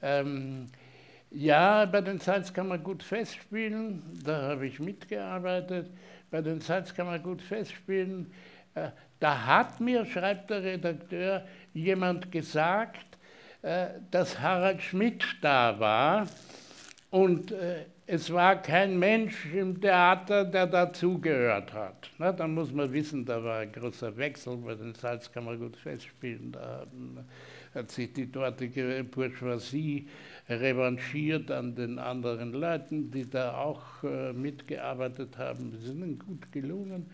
ja, bei den Salz kann man gut festspielen, da habe ich mitgearbeitet, bei den Salz kann man gut festspielen, da hat mir, schreibt der Redakteur, jemand gesagt, dass Harald Schmidt da war und es war kein Mensch im Theater, der dazugehört hat. Na, dann muss man wissen, da war ein großer Wechsel, bei den Salz kann man gut festspielen, da hat sich die dortige Bourgeoisie revanchiert an den anderen Leuten, die da auch mitgearbeitet haben. Das ist ihnen gut gelungen.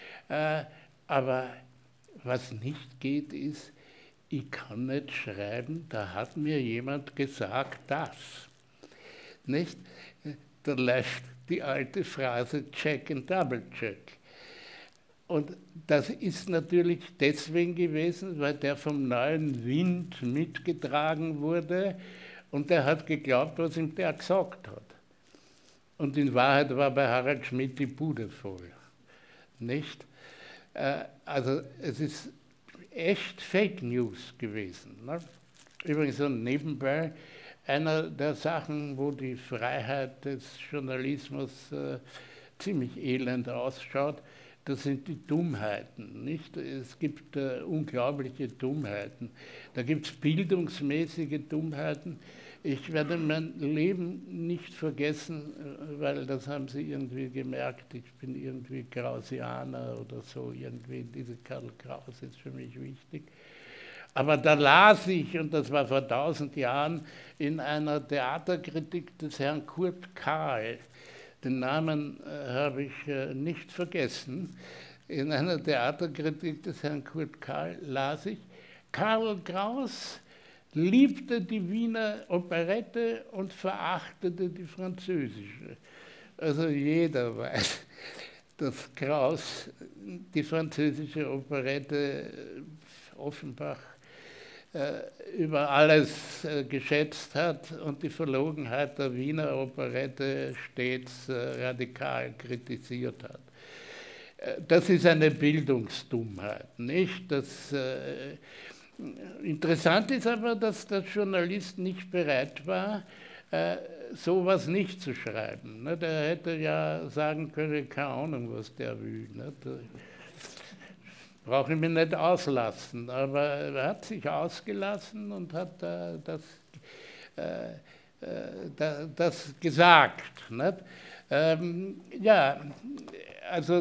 Aber was nicht geht, ist, ich kann nicht schreiben, da hat mir jemand gesagt, das. Nicht? Da läuft die alte Phrase Check and Double Check. Und das ist natürlich deswegen gewesen, weil der vom neuen Wind mitgetragen wurde und der hat geglaubt, was ihm der gesagt hat. Und in Wahrheit war bei Harald Schmidt die Bude voll. Nicht? Also es ist echt Fake News gewesen. Ne? Übrigens so nebenbei, einer der Sachen, wo die Freiheit des Journalismus ziemlich elend ausschaut, das sind die Dummheiten. Nicht? Es gibt unglaubliche Dummheiten. Da gibt es bildungsmäßige Dummheiten. Ich werde mein Leben nicht vergessen, weil das haben Sie irgendwie gemerkt, ich bin irgendwie Krausianer oder so, irgendwie diese Karl Kraus ist für mich wichtig. Aber da las ich, und das war vor 1000 Jahren, in einer Theaterkritik des Herrn Kurt Kahl, den Namen habe ich nicht vergessen, in einer Theaterkritik des Herrn Kurt Kahl las ich, Karl Kraus liebte die Wiener Operette und verachtete die französische. Also jeder weiß, dass Kraus die französische Operette Offenbach über alles geschätzt hat und die Verlogenheit der Wiener Operette stets radikal kritisiert hat. Das ist eine Bildungsdummheit, nicht? Interessant ist aber, dass der Journalist nicht bereit war, sowas nicht zu schreiben. Der hätte ja sagen können, keine Ahnung, was der will. Brauche ich mich nicht auslassen, aber er hat sich ausgelassen und hat das gesagt. Nicht? Ja, also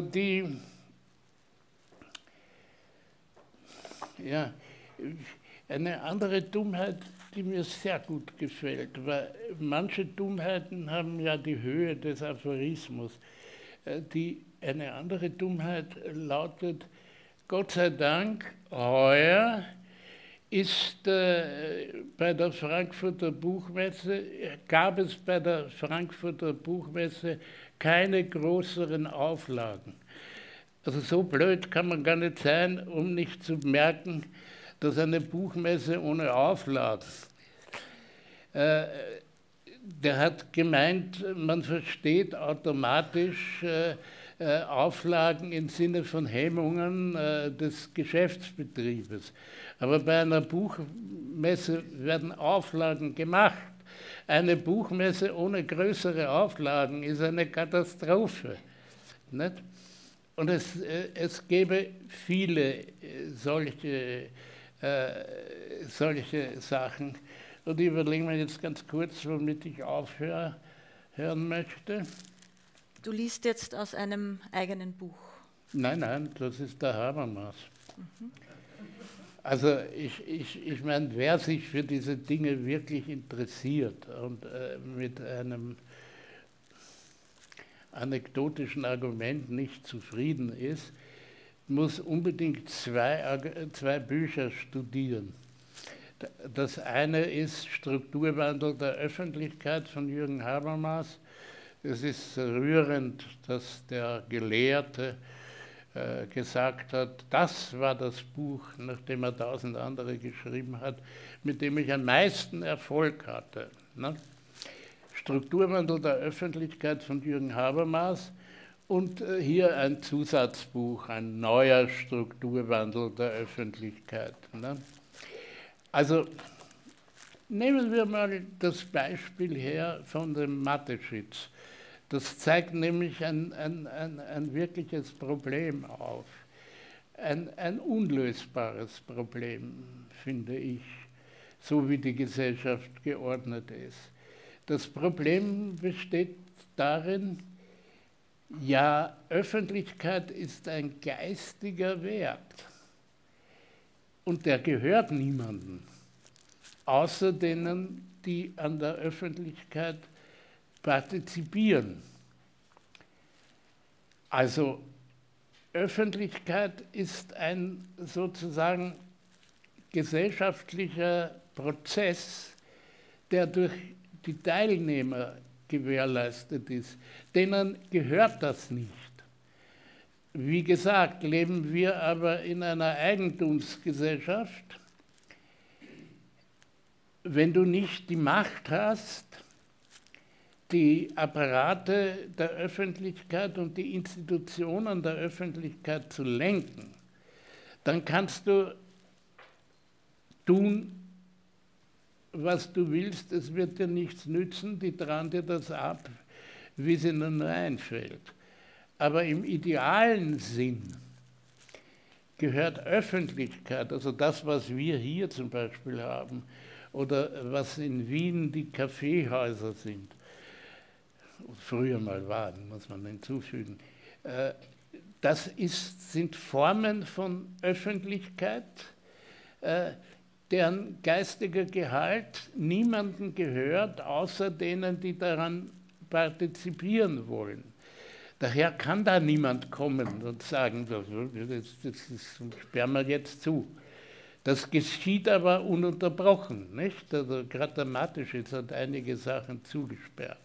eine andere Dummheit, die mir sehr gut gefällt, weil manche Dummheiten haben ja die Höhe des Aphorismus. Eine andere Dummheit lautet, Gott sei Dank, heuer ist gab es bei der Frankfurter Buchmesse keine größeren Auflagen. Also so blöd kann man gar nicht sein, um nicht zu merken, dass eine Buchmesse ohne Auflagen. Der hat gemeint, man versteht automatisch Auflagen im Sinne von Hemmungen des Geschäftsbetriebes. Aber bei einer Buchmesse werden Auflagen gemacht. Eine Buchmesse ohne größere Auflagen ist eine Katastrophe. Nicht? Und es gäbe viele solche Sachen. Und ich überlege mir jetzt ganz kurz, womit ich aufhören möchte. Du liest jetzt aus einem eigenen Buch. Nein, das ist der Habermas. Also ich meine, wer sich für diese Dinge wirklich interessiert und mit einem anekdotischen Argument nicht zufrieden ist, muss unbedingt zwei Bücher studieren. Das eine ist Strukturwandel der Öffentlichkeit von Jürgen Habermas. Es ist rührend, dass der Gelehrte gesagt hat, das war das Buch, nachdem er 1000 andere geschrieben hat, mit dem ich am meisten Erfolg hatte. Ne? Strukturwandel der Öffentlichkeit von Jürgen Habermas und hier ein Zusatzbuch, ein neuer Strukturwandel der Öffentlichkeit. Ne? Also nehmen wir mal das Beispiel her von dem Mateschitz. Das zeigt nämlich ein wirkliches Problem auf. Ein unlösbares Problem, finde ich, so wie die Gesellschaft geordnet ist. Das Problem besteht darin, ja, Öffentlichkeit ist ein geistiger Wert und der gehört niemandem, außer denen, die an der Öffentlichkeit partizipieren. Also Öffentlichkeit ist ein sozusagen gesellschaftlicher Prozess, der durch die Teilnehmer gewährleistet ist. Denen gehört das nicht. Wie gesagt, leben wir aber in einer Eigentumsgesellschaft. Wenn du nicht die Macht hast, die Apparate der Öffentlichkeit und die Institutionen der Öffentlichkeit zu lenken, dann kannst du tun, was du willst, es wird dir nichts nützen, die tragen dir das ab, wie es ihnen einfällt. Aber im idealen Sinn gehört Öffentlichkeit, also das, was wir hier zum Beispiel haben, oder was in Wien die Kaffeehäuser sind, früher mal waren, muss man hinzufügen, das sind Formen von Öffentlichkeit, deren geistiger Gehalt niemandem gehört, außer denen, die daran partizipieren wollen. Daher kann da niemand kommen und sagen, das sperren wir jetzt zu. Das geschieht aber ununterbrochen, nicht? Also gerade der Mateschitz hat einige Sachen zugesperrt,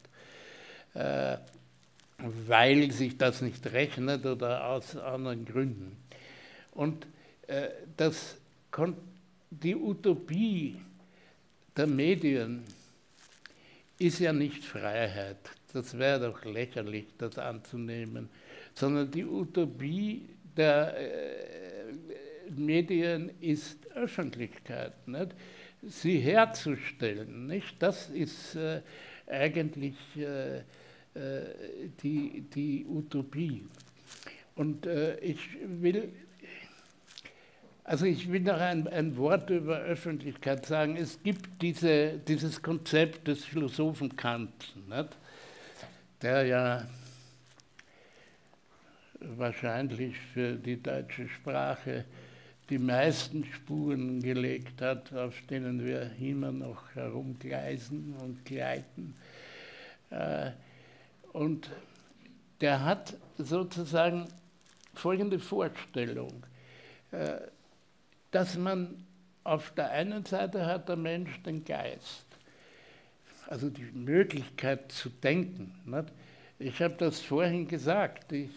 weil sich das nicht rechnet oder aus anderen Gründen. Und die Utopie der Medien ist ja nicht Freiheit, das wäre doch lächerlich, das anzunehmen, sondern die Utopie der Medien ist Öffentlichkeit, nicht? Sie herzustellen. Nicht? Das ist eigentlich die Utopie. Und ich will noch ein Wort über Öffentlichkeit sagen. Es gibt dieses Konzept des Philosophen Kant, nicht? Der ja wahrscheinlich für die deutsche Sprache die meisten Spuren gelegt hat, auf denen wir immer noch herumgleisen und gleiten. Und der hat sozusagen folgende Vorstellung, dass man auf der einen Seite hat der Mensch den Geist, also die Möglichkeit zu denken. Nicht? Ich habe das vorhin gesagt, ich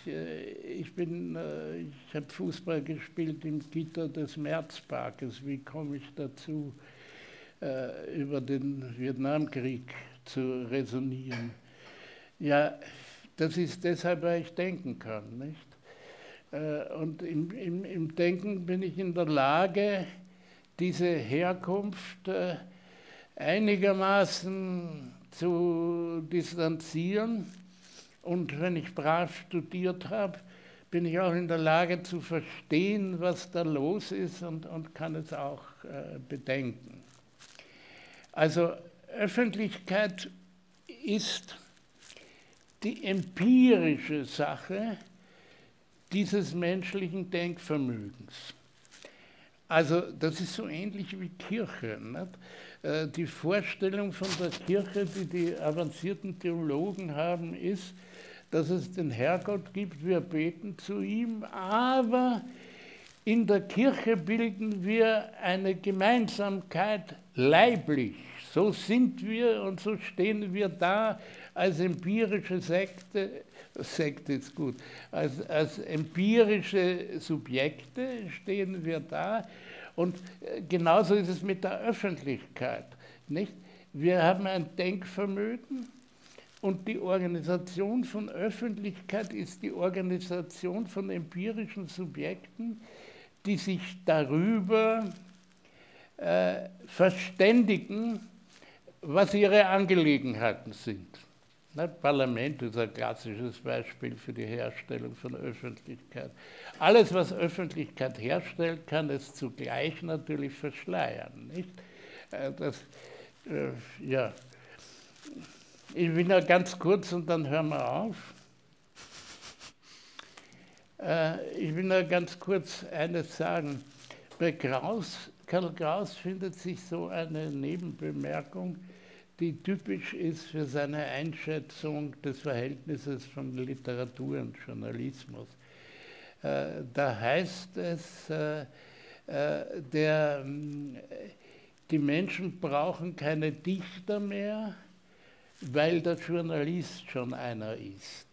habe Fußball gespielt im Gitter des Märzparkes. Wie komme ich dazu, über den Vietnamkrieg zu räsonieren? Ja, das ist deshalb, weil ich denken kann, nicht? Und im Denken bin ich in der Lage, diese Herkunft einigermaßen zu distanzieren. Und wenn ich brav studiert habe, bin ich auch in der Lage zu verstehen, was da los ist und kann es auch bedenken. Also Öffentlichkeit ist die empirische Sache dieses menschlichen Denkvermögens. Also das ist so ähnlich wie Kirche. Nicht? Die Vorstellung von der Kirche, die die avancierten Theologen haben, ist, dass es den Herrgott gibt, wir beten zu ihm, aber in der Kirche bilden wir eine Gemeinsamkeit leiblich. So sind wir und so stehen wir da als empirische Sekte ist gut, als empirische Subjekte stehen wir da. Und genauso ist es mit der Öffentlichkeit. Nicht? Wir haben ein Denkvermögen und die Organisation von Öffentlichkeit ist die Organisation von empirischen Subjekten, die sich darüber verständigen, was ihre Angelegenheiten sind. Parlament ist ein klassisches Beispiel für die Herstellung von Öffentlichkeit. Alles, was Öffentlichkeit herstellt, kann es zugleich natürlich verschleiern. Nicht? Ja. Ich will nur ganz kurz und dann hören wir auf. Ich will nur ganz kurz eines sagen. Bei Karl Kraus findet sich so eine Nebenbemerkung, die typisch ist für seine Einschätzung des Verhältnisses von Literatur und Journalismus. Da heißt es, die Menschen brauchen keine Dichter mehr, weil der Journalist schon einer ist.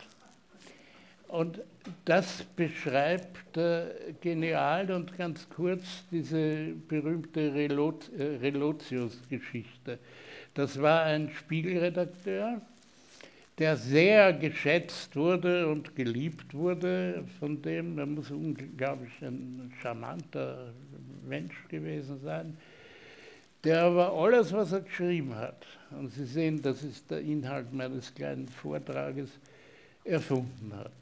Und das beschreibt genial und ganz kurz diese berühmte Relotius-Geschichte. Das war ein Spiegelredakteur, der sehr geschätzt wurde und geliebt wurde, von dem, er muss unglaublich ein charmanter Mensch gewesen sein, der aber alles, was er geschrieben hat, und Sie sehen, das ist der Inhalt meines kleinen Vortrages, erfunden hat.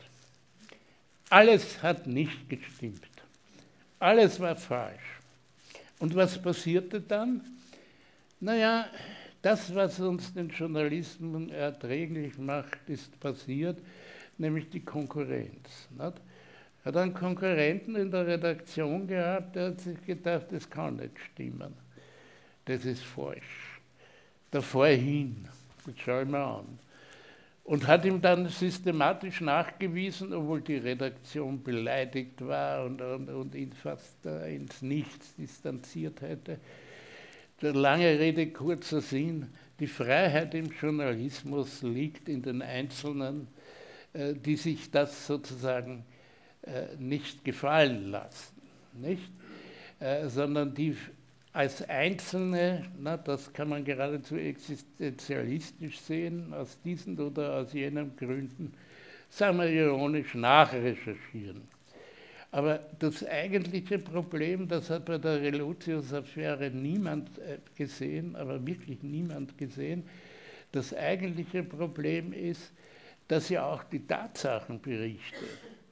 Alles hat nicht gestimmt. Alles war falsch. Und was passierte dann? Naja, das, was uns den Journalismus erträglich macht, ist passiert, nämlich die Konkurrenz. Nicht? Er hat einen Konkurrenten in der Redaktion gehabt, der hat sich gedacht, das kann nicht stimmen. Das ist falsch. Da fahre ich hin, das schaue ich mir an. Und hat ihm dann systematisch nachgewiesen, obwohl die Redaktion beleidigt war und ihn fast ins Nichts distanziert hätte. Der lange Rede, kurzer Sinn, die Freiheit im Journalismus liegt in den Einzelnen, die sich das sozusagen nicht gefallen lassen, nicht? Sondern die als Einzelne, das kann man geradezu existenzialistisch sehen, aus diesen oder aus jenen Gründen, sagen wir ironisch, nachrecherchieren. Aber das eigentliche Problem, das hat bei der Relotius-Affäre niemand gesehen, aber wirklich niemand gesehen, das eigentliche Problem ist, dass ja auch die Tatsachenberichte,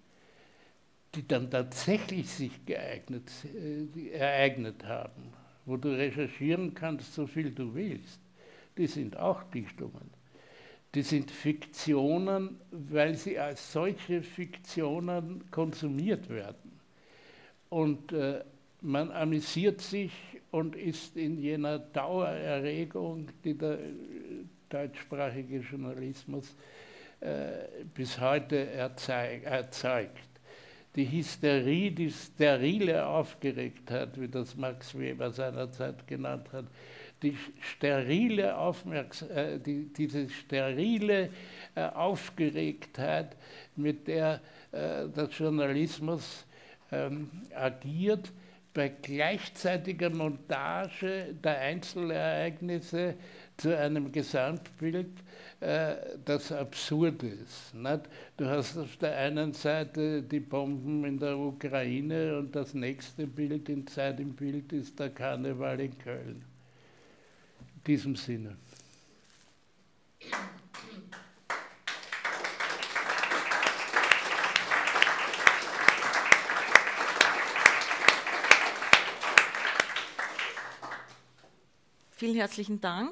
die dann tatsächlich sich ereignet haben, wo du recherchieren kannst, so viel du willst, die sind auch Dichtungen. Die sind Fiktionen, weil sie als solche Fiktionen konsumiert werden. Und man amüsiert sich und ist in jener Dauererregung, die der deutschsprachige Journalismus bis heute erzeugt. Die Hysterie, die sterile Aufgeregtheit, wie das Max Weber seinerzeit genannt hat, diese sterile Aufgeregtheit, mit der der Journalismus agiert, bei gleichzeitiger Montage der Einzelereignisse zu einem Gesamtbild, das absurd ist. Nicht? Du hast auf der einen Seite die Bomben in der Ukraine und das nächste Bild in Zeit im Bild ist der Karneval in Köln. In diesem Sinne. Vielen herzlichen Dank.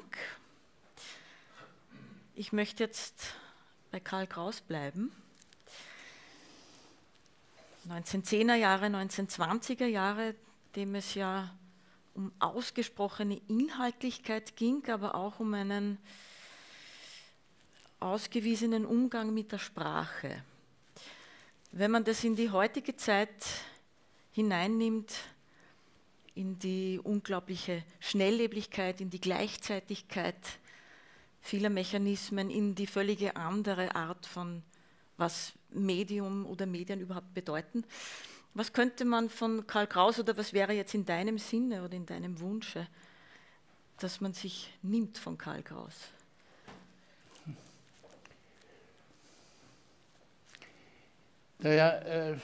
Ich möchte jetzt bei Karl Kraus bleiben. 1910er Jahre, 1920er Jahre, dem es ja um ausgesprochene Inhaltlichkeit ging, aber auch um einen ausgewiesenen Umgang mit der Sprache. Wenn man das in die heutige Zeit hineinnimmt, in die unglaubliche Schnellleblichkeit, in die Gleichzeitigkeit vieler Mechanismen, in die völlige andere Art von, was Medium oder Medien überhaupt bedeuten. Was könnte man von Karl Kraus oder was wäre jetzt in deinem Sinne oder in deinem Wunsche, dass man sich nimmt von Karl Kraus? Naja,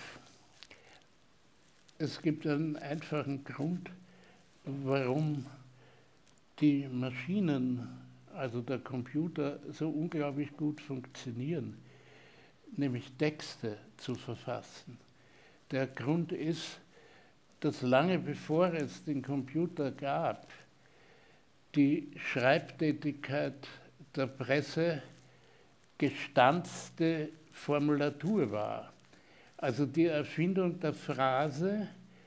es gibt einen einfachen Grund, warum die Maschinen, also der Computer, so unglaublich gut funktionieren, nämlich Texte zu verfassen. Der Grund ist, dass lange bevor es den Computer gab, die Schreibtätigkeit der Presse gestanzte Formulatur war. Also die Erfindung der Phrase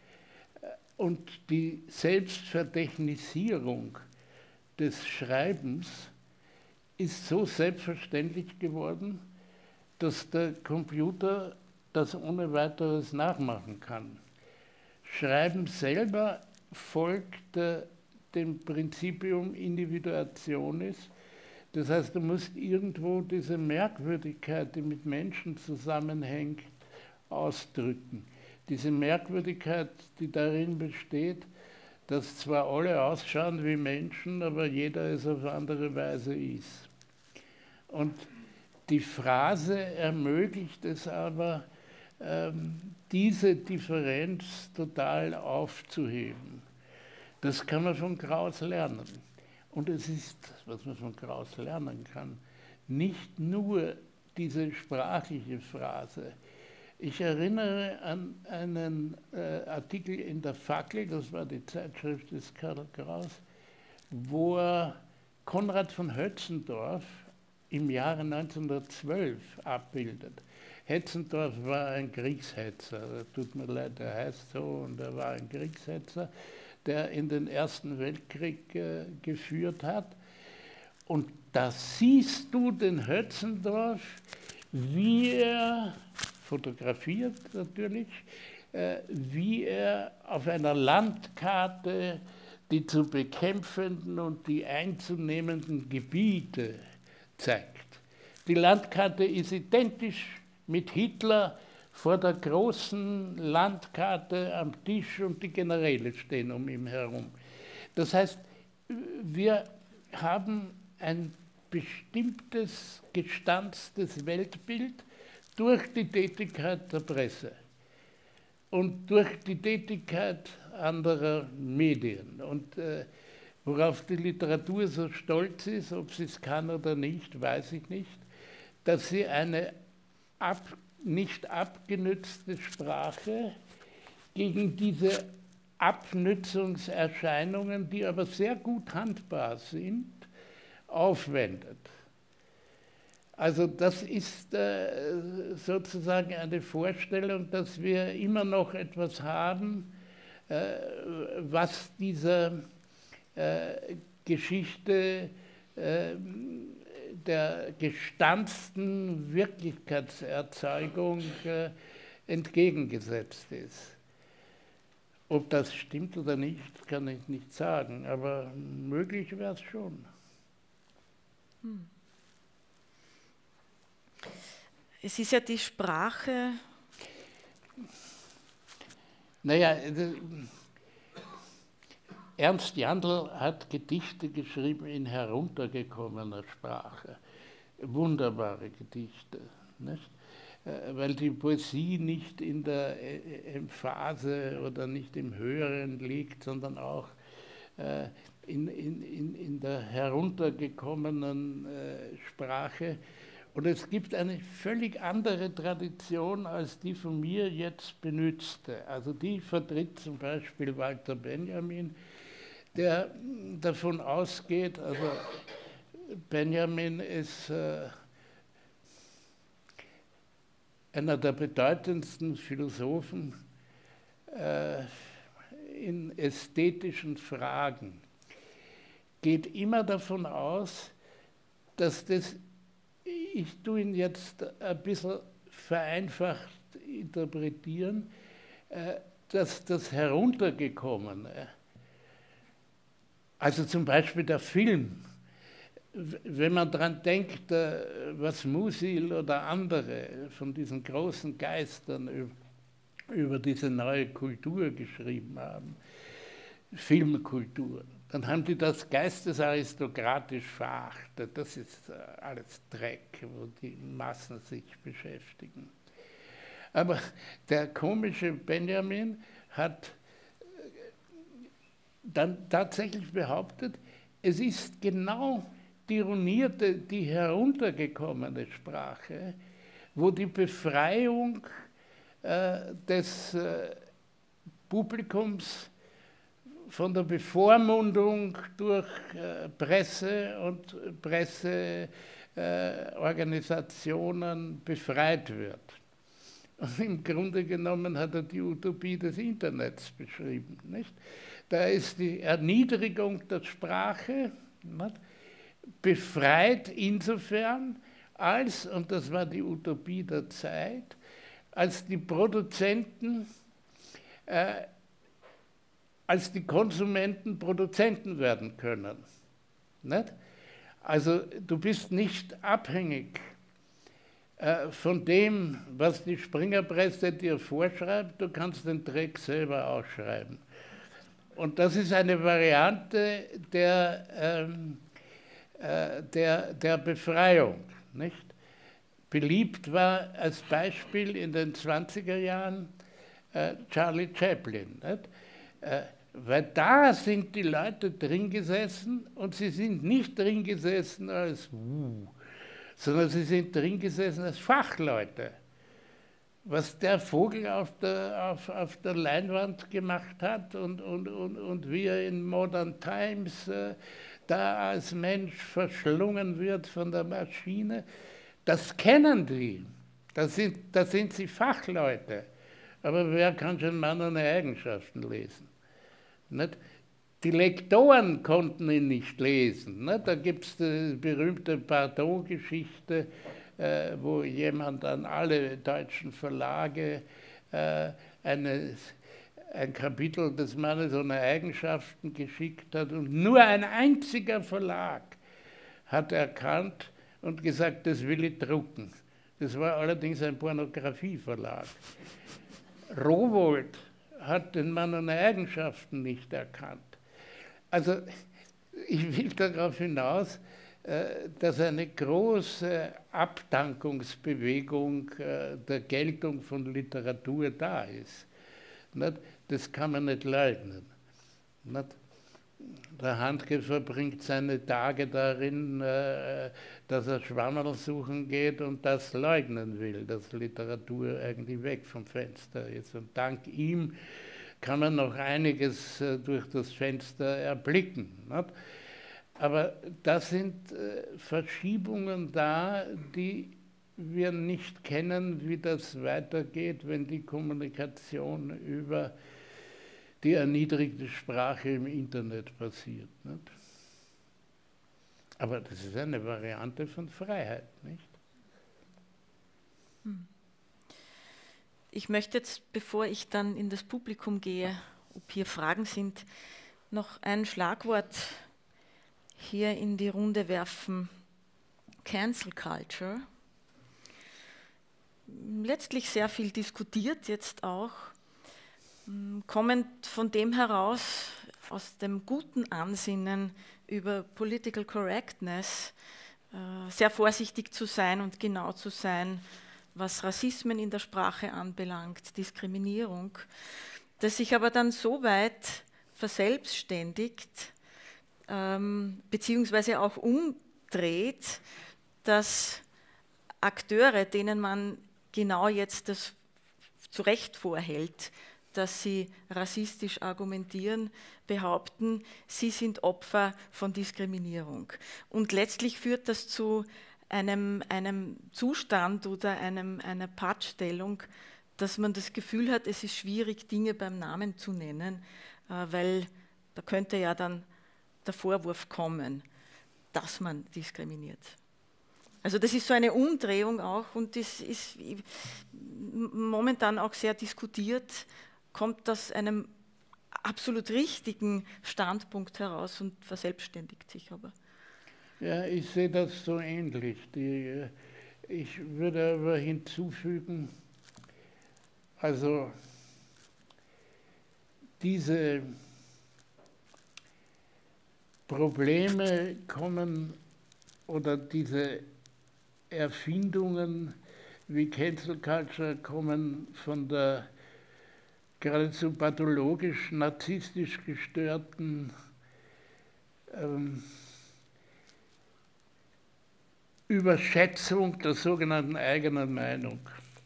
und die Selbstverdechnisierung des Schreibens ist so selbstverständlich geworden, dass der Computer das ohne weiteres nachmachen kann. Schreiben selber folgt dem Principium Individuationis. Das heißt, du musst irgendwo diese Merkwürdigkeit, die mit Menschen zusammenhängt, ausdrücken. Diese Merkwürdigkeit, die darin besteht, dass zwar alle ausschauen wie Menschen, aber jeder es auf andere Weise ist. Und die Phrase ermöglicht es aber, diese Differenz total aufzuheben. Das kann man von Kraus lernen. Und es ist, was man von Kraus lernen kann, nicht nur diese sprachliche Phrase. Ich erinnere an einen Artikel in der Fackel, das war die Zeitschrift des Karl Kraus, wo er Konrad von Hötzendorf im Jahre 1912 abbildet. Hötzendorf war ein Kriegshetzer, tut mir leid, er heißt so, und er war ein Kriegshetzer, der in den Ersten Weltkrieg geführt hat. Und da siehst du den Hötzendorf, wie er, fotografiert natürlich, wie er auf einer Landkarte die zu bekämpfenden und die einzunehmenden Gebiete zeigt. Die Landkarte ist identisch mit Hitler vor der großen Landkarte am Tisch und die Generäle stehen um ihn herum. Das heißt, wir haben ein bestimmtes, gestanztes Weltbild durch die Tätigkeit der Presse und durch die Tätigkeit anderer Medien. Und worauf die Literatur so stolz ist, ob sie es kann oder nicht, weiß ich nicht, dass sie eine nicht abgenützte Sprache gegen diese Abnützungserscheinungen, die aber sehr gut handbar sind, aufwendet. Also das ist sozusagen eine Vorstellung, dass wir immer noch etwas haben, was dieser Geschichte der gestanzten Wirklichkeitserzeugung entgegengesetzt ist. Ob das stimmt oder nicht, kann ich nicht sagen, aber möglich wäre es schon. Es ist ja die Sprache. Naja, Ernst Jandl hat Gedichte geschrieben in heruntergekommener Sprache. Wunderbare Gedichte, nicht? Weil die Poesie nicht in der Emphase oder nicht im Höheren liegt, sondern auch in der heruntergekommenen Sprache. Und es gibt eine völlig andere Tradition als die von mir jetzt benützte. Also die vertritt zum Beispiel Walter Benjamin, der davon ausgeht, also Benjamin ist einer der bedeutendsten Philosophen in ästhetischen Fragen geht immer davon aus, dass das, ich tue ihn jetzt ein bisschen vereinfacht interpretieren, dass das Heruntergekommene, also zum Beispiel der Film, wenn man daran denkt, was Musil oder andere von diesen großen Geistern über diese neue Kultur geschrieben haben, Filmkultur, dann haben die das geistesaristokratisch verachtet. Das ist alles Dreck, wo die Massen sich beschäftigen. Aber der komische Benjamin hat dann tatsächlich behauptet, es ist genau die ruinierte, die heruntergekommene Sprache, wo die Befreiung des Publikums von der Bevormundung durch Presse und Presseorganisationen befreit wird. Und im Grunde genommen hat er die Utopie des Internets beschrieben. Nicht? Da ist die Erniedrigung der Sprache, nicht? Befreit insofern, als, und das war die Utopie der Zeit, als die Produzenten, als die Konsumenten Produzenten werden können. Nicht? Also du bist nicht abhängig von dem, was die Springerpresse dir vorschreibt, du kannst den Dreck selber ausschreiben. Und das ist eine Variante der Befreiung. Nicht? Beliebt war als Beispiel in den 20er Jahren Charlie Chaplin. Nicht? Weil da sind die Leute drin gesessen und sie sind nicht drin gesessen als sondern sie sind drin gesessen als Fachleute. Was der Vogel auf der Leinwand gemacht hat und wie er in Modern Times da als Mensch verschlungen wird von der Maschine, das kennen die. Da sind sie Fachleute. Aber wer kann schon Mann ohne Eigenschaften lesen? Nicht? Die Lektoren konnten ihn nicht lesen. Nicht? Da gibt es die berühmte Bardot-Geschichte, wo jemand an alle deutschen Verlage ein Kapitel des Mannes ohne Eigenschaften geschickt hat und nur ein einziger Verlag hat erkannt und gesagt, das will ich drucken. Das war allerdings ein Pornografieverlag. Rowohlt hat den Mann ohne Eigenschaften nicht erkannt. Also ich will darauf hinaus, dass eine große Abdankungsbewegung der Geltung von Literatur da ist. Das kann man nicht leugnen. Der Handke verbringt seine Tage darin, dass er Schwammerl suchen geht und das leugnen will, dass Literatur eigentlich weg vom Fenster ist. Und dank ihm kann man noch einiges durch das Fenster erblicken. Nicht? Aber da sind Verschiebungen da, die wir nicht kennen, wie das weitergeht, wenn die Kommunikation über die erniedrigte Sprache im Internet passiert. Nicht? Aber das ist eine Variante von Freiheit, nicht? Ich möchte jetzt, bevor ich dann in das Publikum gehe, ob hier Fragen sind, noch ein Schlagwort hier in die Runde werfen. Cancel Culture. Letztlich sehr viel diskutiert jetzt auch, kommend von dem heraus, aus dem guten Ansinnen über Political Correctness, sehr vorsichtig zu sein und genau zu sein, was Rassismen in der Sprache anbelangt, Diskriminierung, das sich aber dann so weit verselbstständigt, beziehungsweise auch umdreht, dass Akteure, denen man genau jetzt das zu Recht vorhält, dass sie rassistisch argumentieren, behaupten, sie sind Opfer von Diskriminierung. Und letztlich führt das zu einem Zustand oder einer Pattstellung, dass man das Gefühl hat, es ist schwierig, Dinge beim Namen zu nennen, weil da könnte ja dann der Vorwurf kommen, dass man diskriminiert. Also das ist so eine Umdrehung auch und das ist momentan auch sehr diskutiert, kommt aus einem absolut richtigen Standpunkt heraus und verselbstständigt sich aber. Ja, ich sehe das so ähnlich. Ich würde aber hinzufügen, also diese Probleme kommen oder diese Erfindungen wie Cancel Culture kommen von der geradezu pathologisch, narzisstisch gestörten Überschätzung der sogenannten eigenen Meinung.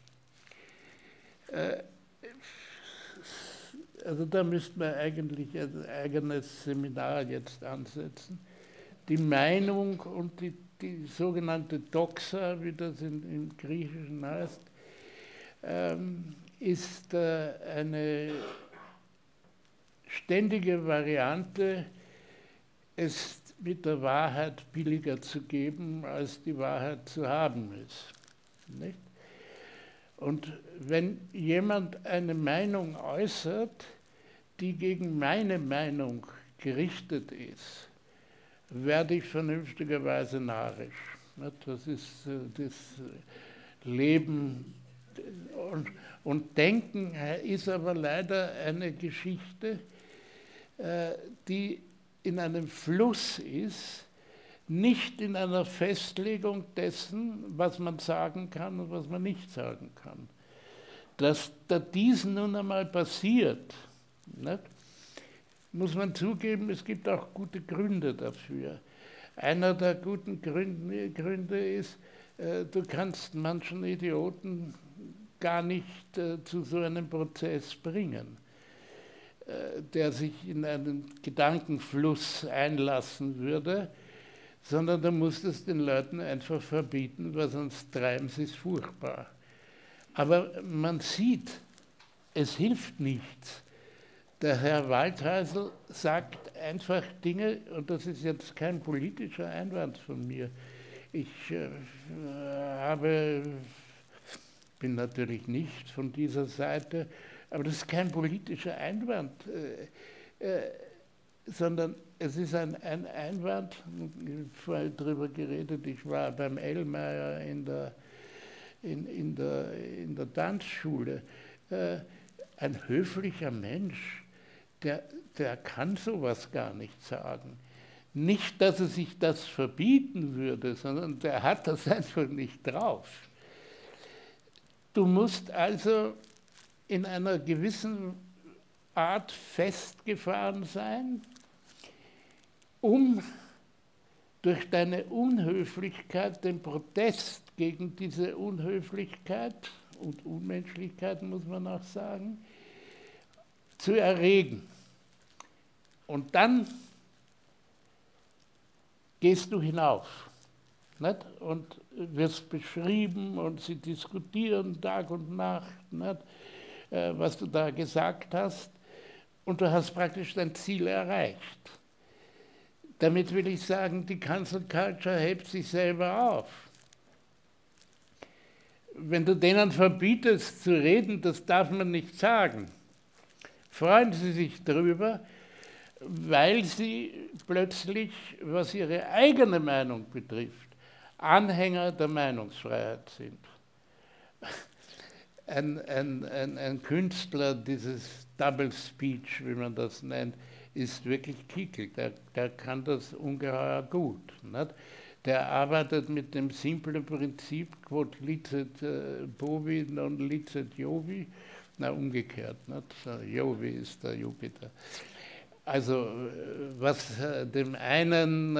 Also da müsste man eigentlich ein eigenes Seminar jetzt ansetzen. Die Meinung und die sogenannte Doxa, wie das im Griechischen heißt, ist eine ständige Variante, es mit der Wahrheit billiger zu geben, als die Wahrheit zu haben ist. Nicht? Und wenn jemand eine Meinung äußert, die gegen meine Meinung gerichtet ist, werde ich vernünftigerweise narrisch. Das ist das Leben. Und Denken ist aber leider eine Geschichte, die in einem Fluss ist, nicht in einer Festlegung dessen, was man sagen kann und was man nicht sagen kann. Dass da dies nun einmal passiert, nicht? Muss man zugeben, es gibt auch gute Gründe dafür. Einer der guten Gründe ist, du kannst manchen Idioten gar nicht zu so einem Prozess bringen, der sich in einen Gedankenfluss einlassen würde, sondern du musst es den Leuten einfach verbieten, weil sonst treiben sie es furchtbar. Aber man sieht, es hilft nichts. Der Herr Waldhäusl sagt einfach Dinge, und das ist jetzt kein politischer Einwand von mir. Ich bin natürlich nicht von dieser Seite, aber das ist kein politischer Einwand, sondern es ist ein Einwand, ich habe vorher darüber geredet, ich war beim Ellmeier in der Tanzschule. Ein höflicher Mensch, der kann sowas gar nicht sagen. Nicht, dass er sich das verbieten würde, sondern der hat das einfach nicht drauf. Du musst also in einer gewissen Art festgefahren sein, um durch deine Unhöflichkeit, den Protest gegen diese Unhöflichkeit und Unmenschlichkeit, muss man auch sagen, zu erregen. Und dann gehst du hinauf, nicht? Und wirst beschrieben und sie diskutieren Tag und Nacht, nicht? Was du da gesagt hast, und du hast praktisch dein Ziel erreicht. Damit will ich sagen, die Cancel Culture hebt sich selber auf. Wenn du denen verbietest zu reden, das darf man nicht sagen, freuen sie sich darüber, weil sie plötzlich, was ihre eigene Meinung betrifft, Anhänger der Meinungsfreiheit sind. Ein Künstler, dieses Double Speech, wie man das nennt, ist wirklich Kickel, der kann das ungeheuer gut. Nicht? Der arbeitet mit dem simplen Prinzip, quod licet bovi non licet Jovi, na umgekehrt, nicht? Jovi ist der Jupiter. Also was dem einen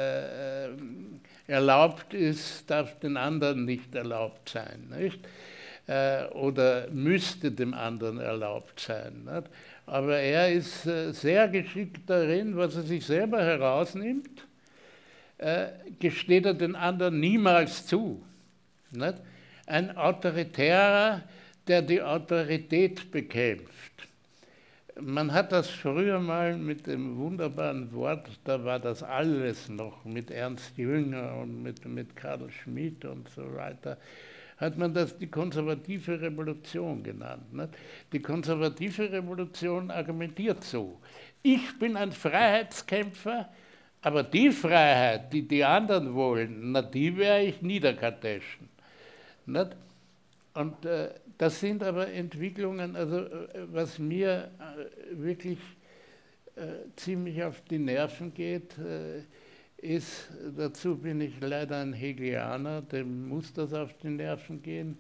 erlaubt ist, darf den anderen nicht erlaubt sein, nicht? Oder müsste dem anderen erlaubt sein. Nicht? Aber er ist sehr geschickt darin, was er sich selber herausnimmt, gesteht er den anderen niemals zu. Nicht? Ein Autoritärer, der die Autorität bekämpft, man hat das früher mal mit dem wunderbaren Wort, da war das alles noch, mit Ernst Jünger und mit Karl Schmitt und so weiter, hat man das die konservative Revolution genannt. Nicht? Die konservative Revolution argumentiert so: Ich bin ein Freiheitskämpfer, aber die Freiheit, die die anderen wollen, na, die werde ich niederkartäschen. Nicht? Und das sind aber Entwicklungen, also was mir wirklich ziemlich auf die Nerven geht, ist, dazu bin ich leider ein Hegelianer, dem muss das auf die Nerven gehen.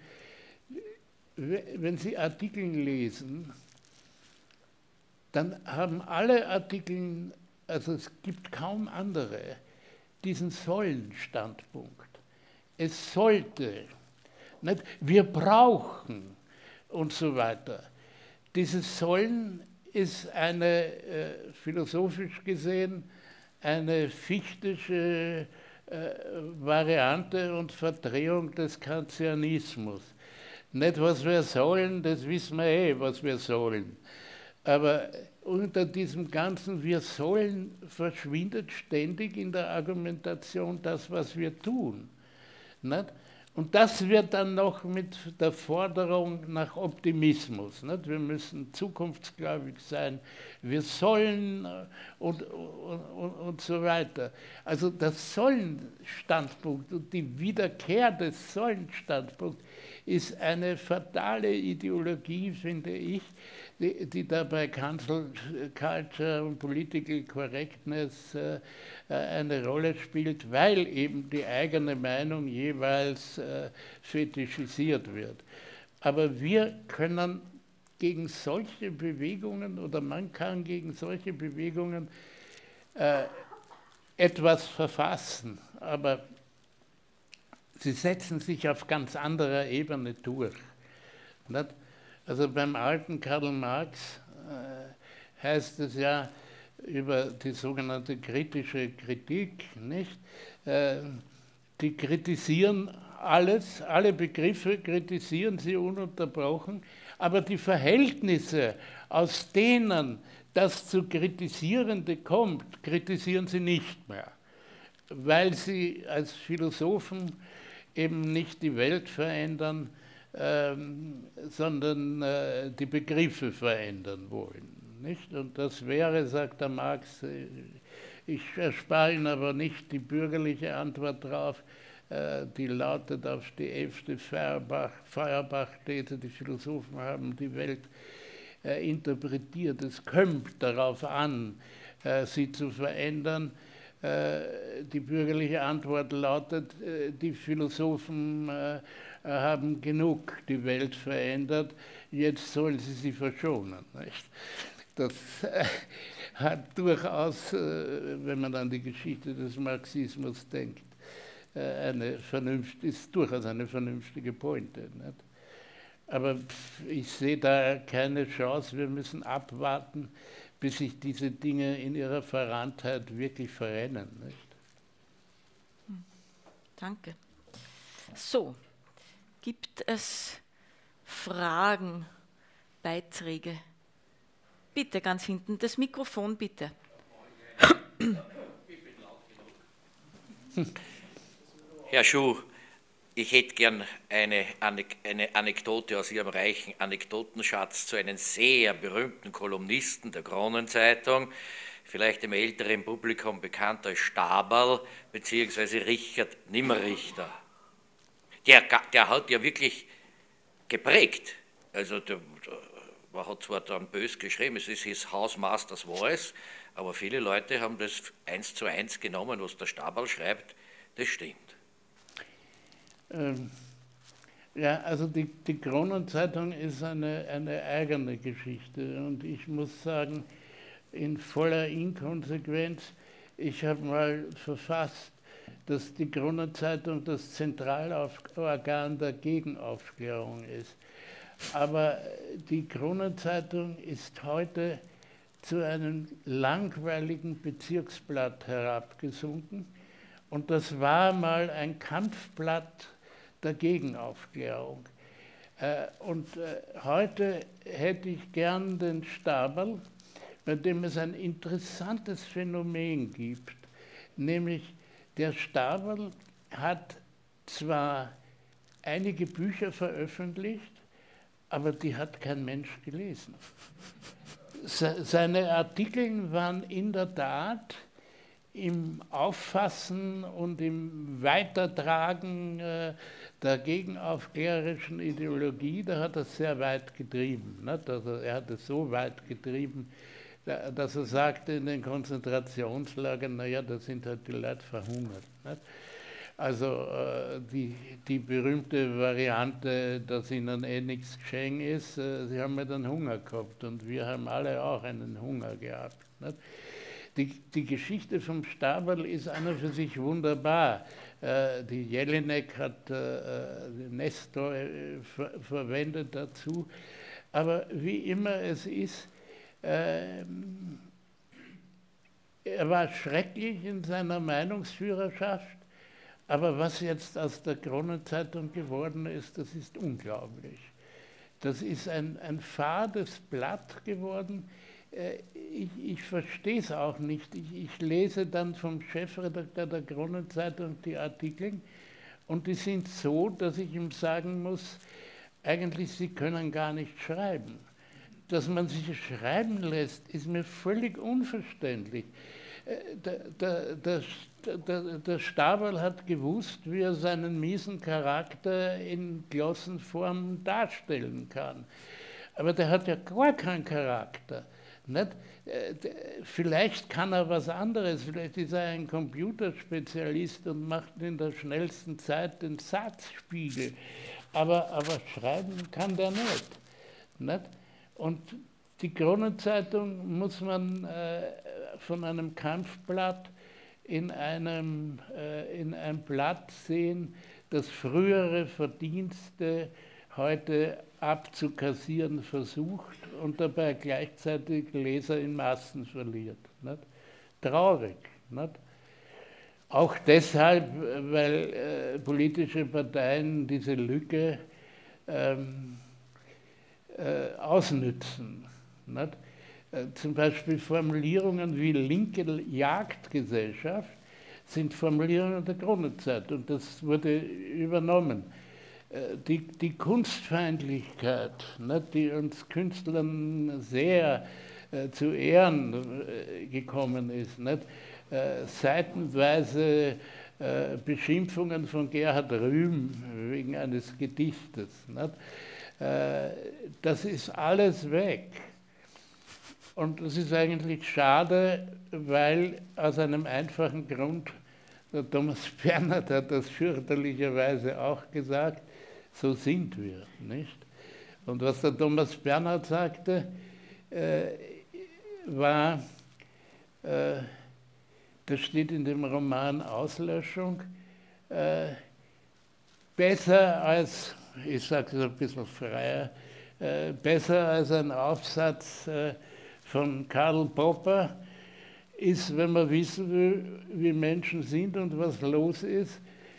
Wenn Sie Artikel lesen, dann haben alle Artikel, also es gibt kaum andere, diesen Sollen-Standpunkt. Es sollte, nicht? Wir brauchen und so weiter. Dieses Sollen ist eine, philosophisch gesehen, eine fichtische Variante und Verdrehung des Kantianismus. Nicht, was wir sollen, das wissen wir eh, was wir sollen. Aber unter diesem ganzen Wir sollen verschwindet ständig in der Argumentation das, was wir tun. Nicht? Und das wird dann noch mit der Forderung nach Optimismus. Nicht? Wir müssen zukunftsgläubig sein, wir sollen und so weiter. Also das Sollen-Standpunkt und die Wiederkehr des Sollen-Standpunkts ist eine fatale Ideologie, finde ich, die dabei Cancel Culture und Political Correctness eine Rolle spielt, weil eben die eigene Meinung jeweils fetischisiert wird. Aber wir können gegen solche Bewegungen oder man kann gegen solche Bewegungen etwas verfassen, aber sie setzen sich auf ganz anderer Ebene durch. Nicht? Also beim alten Karl Marx heißt es ja über die sogenannte kritische Kritik, nicht? Die kritisieren alles, alle Begriffe kritisieren sie ununterbrochen, aber die Verhältnisse, aus denen das zu Kritisierende kommt, kritisieren sie nicht mehr, weil sie als Philosophen eben nicht die Welt verändern, sondern die Begriffe verändern wollen. Nicht? Und das wäre, sagt der Marx, ich erspare Ihnen aber nicht die bürgerliche Antwort darauf, die lautet auf die 11. Feuerbach-These, die Philosophen haben die Welt interpretiert. Es kommt darauf an, sie zu verändern. Die bürgerliche Antwort lautet, die Philosophen haben genug die Welt verändert, jetzt sollen sie sie verschonen. Nicht? Das hat durchaus, wenn man an die Geschichte des Marxismus denkt, ist durchaus eine vernünftige Pointe. Nicht? Aber ich sehe da keine Chance, wir müssen abwarten, bis sich diese Dinge in ihrer Verranntheit wirklich verrennen. Nicht? Danke. So, gibt es Fragen, Beiträge? Bitte, ganz hinten, das Mikrofon bitte. Herr Schuh, ich hätte gern eine Anekdote aus Ihrem reichen Anekdotenschatz zu einem sehr berühmten Kolumnisten der Kronenzeitung, vielleicht dem älteren Publikum bekannt als Staberl bzw. Richard Nimmerrichter. Der hat ja wirklich geprägt. Also man hat zwar dann bös geschrieben, es ist his Housemaster's Voice, aber viele Leute haben das 1:1 genommen, was der Staberl schreibt, das stimmt. Ja, also die Kronenzeitung ist eine eigene Geschichte und ich muss sagen, in voller Inkonsequenz, ich habe mal verfasst, dass die Kronenzeitung das Zentralorgan der Gegenaufklärung ist. Aber die Kronenzeitung ist heute zu einem langweiligen Bezirksblatt herabgesunken und das war mal ein Kampfblatt der Gegenaufklärung. Und heute hätte ich gern den Staberl, bei dem es ein interessantes Phänomen gibt, nämlich der Stabl hat zwar einige Bücher veröffentlicht, aber die hat kein Mensch gelesen. Seine Artikel waren in der Tat im Auffassen und im Weitertragen der gegenaufklärerischen Ideologie, da hat er sehr weit getrieben. Nicht? Also er hat es so weit getrieben, dass er sagte in den Konzentrationslagern, naja, da sind halt die Leute verhungert. Nicht? Also die berühmte Variante, dass ihnen eh nichts geschehen ist, sie haben ja dann Hunger gehabt und wir haben alle auch einen Hunger gehabt. Nicht? Die Geschichte vom Stabl ist an und für sich wunderbar. Die Jelinek hat Nestor verwendet dazu. Aber wie immer es ist, er war schrecklich in seiner Meinungsführerschaft, aber was jetzt aus der Kronenzeitung geworden ist, das ist unglaublich. Das ist ein fades Blatt geworden. Ich verstehe es auch nicht. Ich lese dann vom Chefredakteur der Kronenzeitung die Artikel und die sind so, dass ich ihm sagen muss, eigentlich, Sie können gar nicht schreiben. Dass man sich schreiben lässt, ist mir völlig unverständlich. Der Stabl hat gewusst, wie er seinen miesen Charakter in Glossenform darstellen kann. Aber der hat ja gar keinen Charakter. Nicht? Vielleicht kann er was anderes, vielleicht ist er ein Computerspezialist und macht in der schnellsten Zeit den Satzspiegel. Aber schreiben kann der nicht. Und die Kronenzeitung muss man von einem Kampfblatt in ein Blatt sehen, das frühere Verdienste heute abzukassieren versucht und dabei gleichzeitig Leser in Massen verliert. Nicht? Traurig. Nicht? Auch deshalb, weil politische Parteien diese Lücke ausnützen. Nicht? Zum Beispiel Formulierungen wie linke Jagdgesellschaft sind Formulierungen der Kronenzeit und das wurde übernommen. Die Kunstfeindlichkeit, nicht, die uns Künstlern sehr zu Ehren gekommen ist, nicht, seitenweise Beschimpfungen von Gerhard Rühm wegen eines Gedichtes, nicht, das ist alles weg. Und das ist eigentlich schade, weil aus einem einfachen Grund, der Thomas Bernhard hat das fürchterlicherweise auch gesagt, so sind wir, nicht? Und was der Thomas Bernhard sagte, war, das steht in dem Roman Auslöschung, besser als, ich sage es ein bisschen freier, besser als ein Aufsatz von Karl Popper ist, wenn man wissen will, wie Menschen sind und was los ist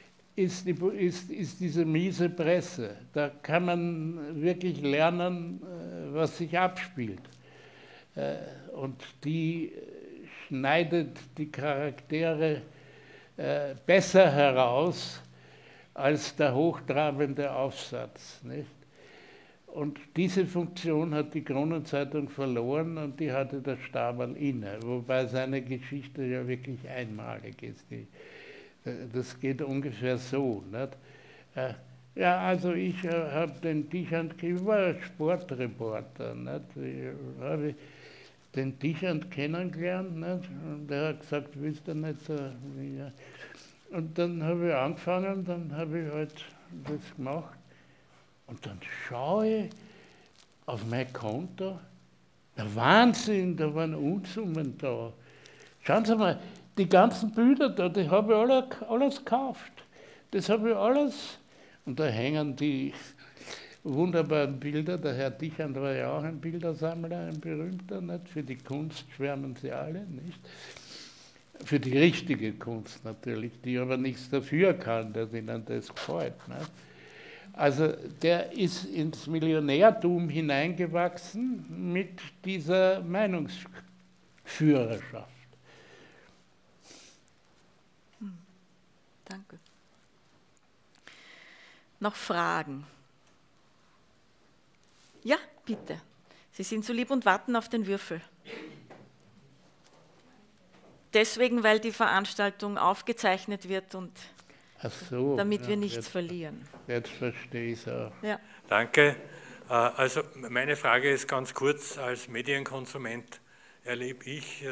diese miese Presse. Da kann man wirklich lernen, was sich abspielt. Und die schneidet die Charaktere besser heraus als der hochtrabende Aufsatz. Nicht? Und diese Funktion hat die Kronenzeitung verloren und die hatte der Stabl inne, wobei seine Geschichte ja wirklich einmalig ist. Das geht ungefähr so. Nicht? Ja, also ich habe den Tichand, ich war Sportreporter, nicht? Ich habe den Tichand kennengelernt, nicht? Und der hat gesagt, willst du nicht so? Ja. Und dann habe ich angefangen, dann habe ich halt das gemacht. Und dann schaue ich auf mein Konto, der Wahnsinn, da waren Unsummen da. Schauen Sie mal, die ganzen Bilder da, die habe ich alles gekauft. Das habe ich alles. Und da hängen die wunderbaren Bilder. Der Herr Tichand war ja auch ein Bildersammler, ein berühmter. Nicht? Für die Kunst schwärmen sie alle, nicht? Für die richtige Kunst natürlich, die aber nichts dafür kann, dass ihnen das gefällt. Nicht? Also der ist ins Millionärtum hineingewachsen mit dieser Führerschaft. Danke. Noch Fragen? Ja, bitte. Sie sind so lieb und warten auf den Würfel. Deswegen, weil die Veranstaltung aufgezeichnet wird und So, damit wir nichts verlieren. Jetzt verstehe ich es auch. Ja. Danke. Also meine Frage ist ganz kurz, als Medienkonsument erlebe ich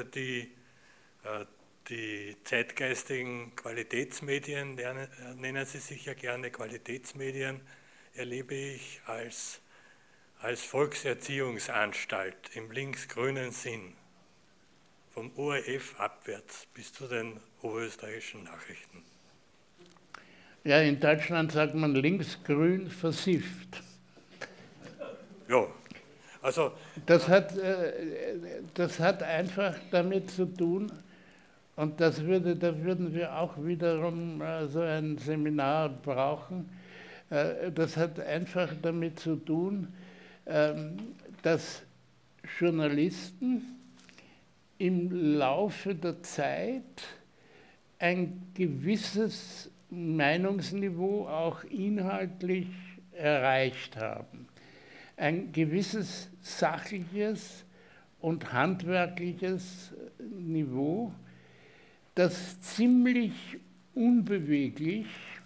die zeitgeistigen Qualitätsmedien, nennen Sie sich ja gerne Qualitätsmedien, erlebe ich als Volkserziehungsanstalt im linksgrünen Sinn, vom ORF abwärts bis zu den oberösterreichischen Nachrichten. Ja, in Deutschland sagt man linksgrün versifft. Ja, also... Das hat einfach damit zu tun, und da würden wir auch wiederum so ein Seminar brauchen, das hat einfach damit zu tun, dass Journalisten im Laufe der Zeit ein gewisses Meinungsniveau auch inhaltlich erreicht haben. Ein gewisses sachliches und handwerkliches Niveau, das ziemlich unbeweglich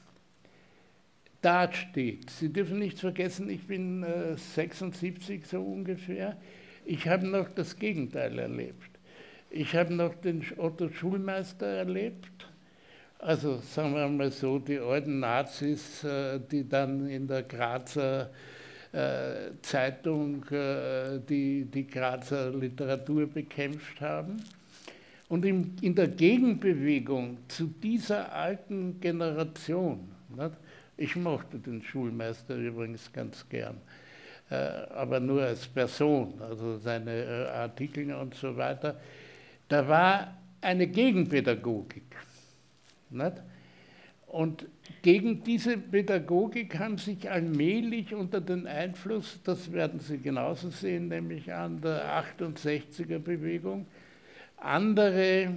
dasteht. Sie dürfen nicht vergessen, ich bin 76 so ungefähr. Ich habe noch das Gegenteil erlebt. Ich habe noch den Otto Schulmeister erlebt. Also sagen wir mal so, die alten Nazis, die dann in der Grazer Zeitung die Grazer Literatur bekämpft haben. Und in der Gegenbewegung zu dieser alten Generation, nicht? Ich mochte den Schulmeister übrigens ganz gern, aber nur als Person, also seine Artikel und so weiter, da war eine Gegenpädagogik. Nicht? Und gegen diese Pädagogik haben sich allmählich unter den Einfluss, das werden Sie genauso sehen, nämlich an der 68er-Bewegung, andere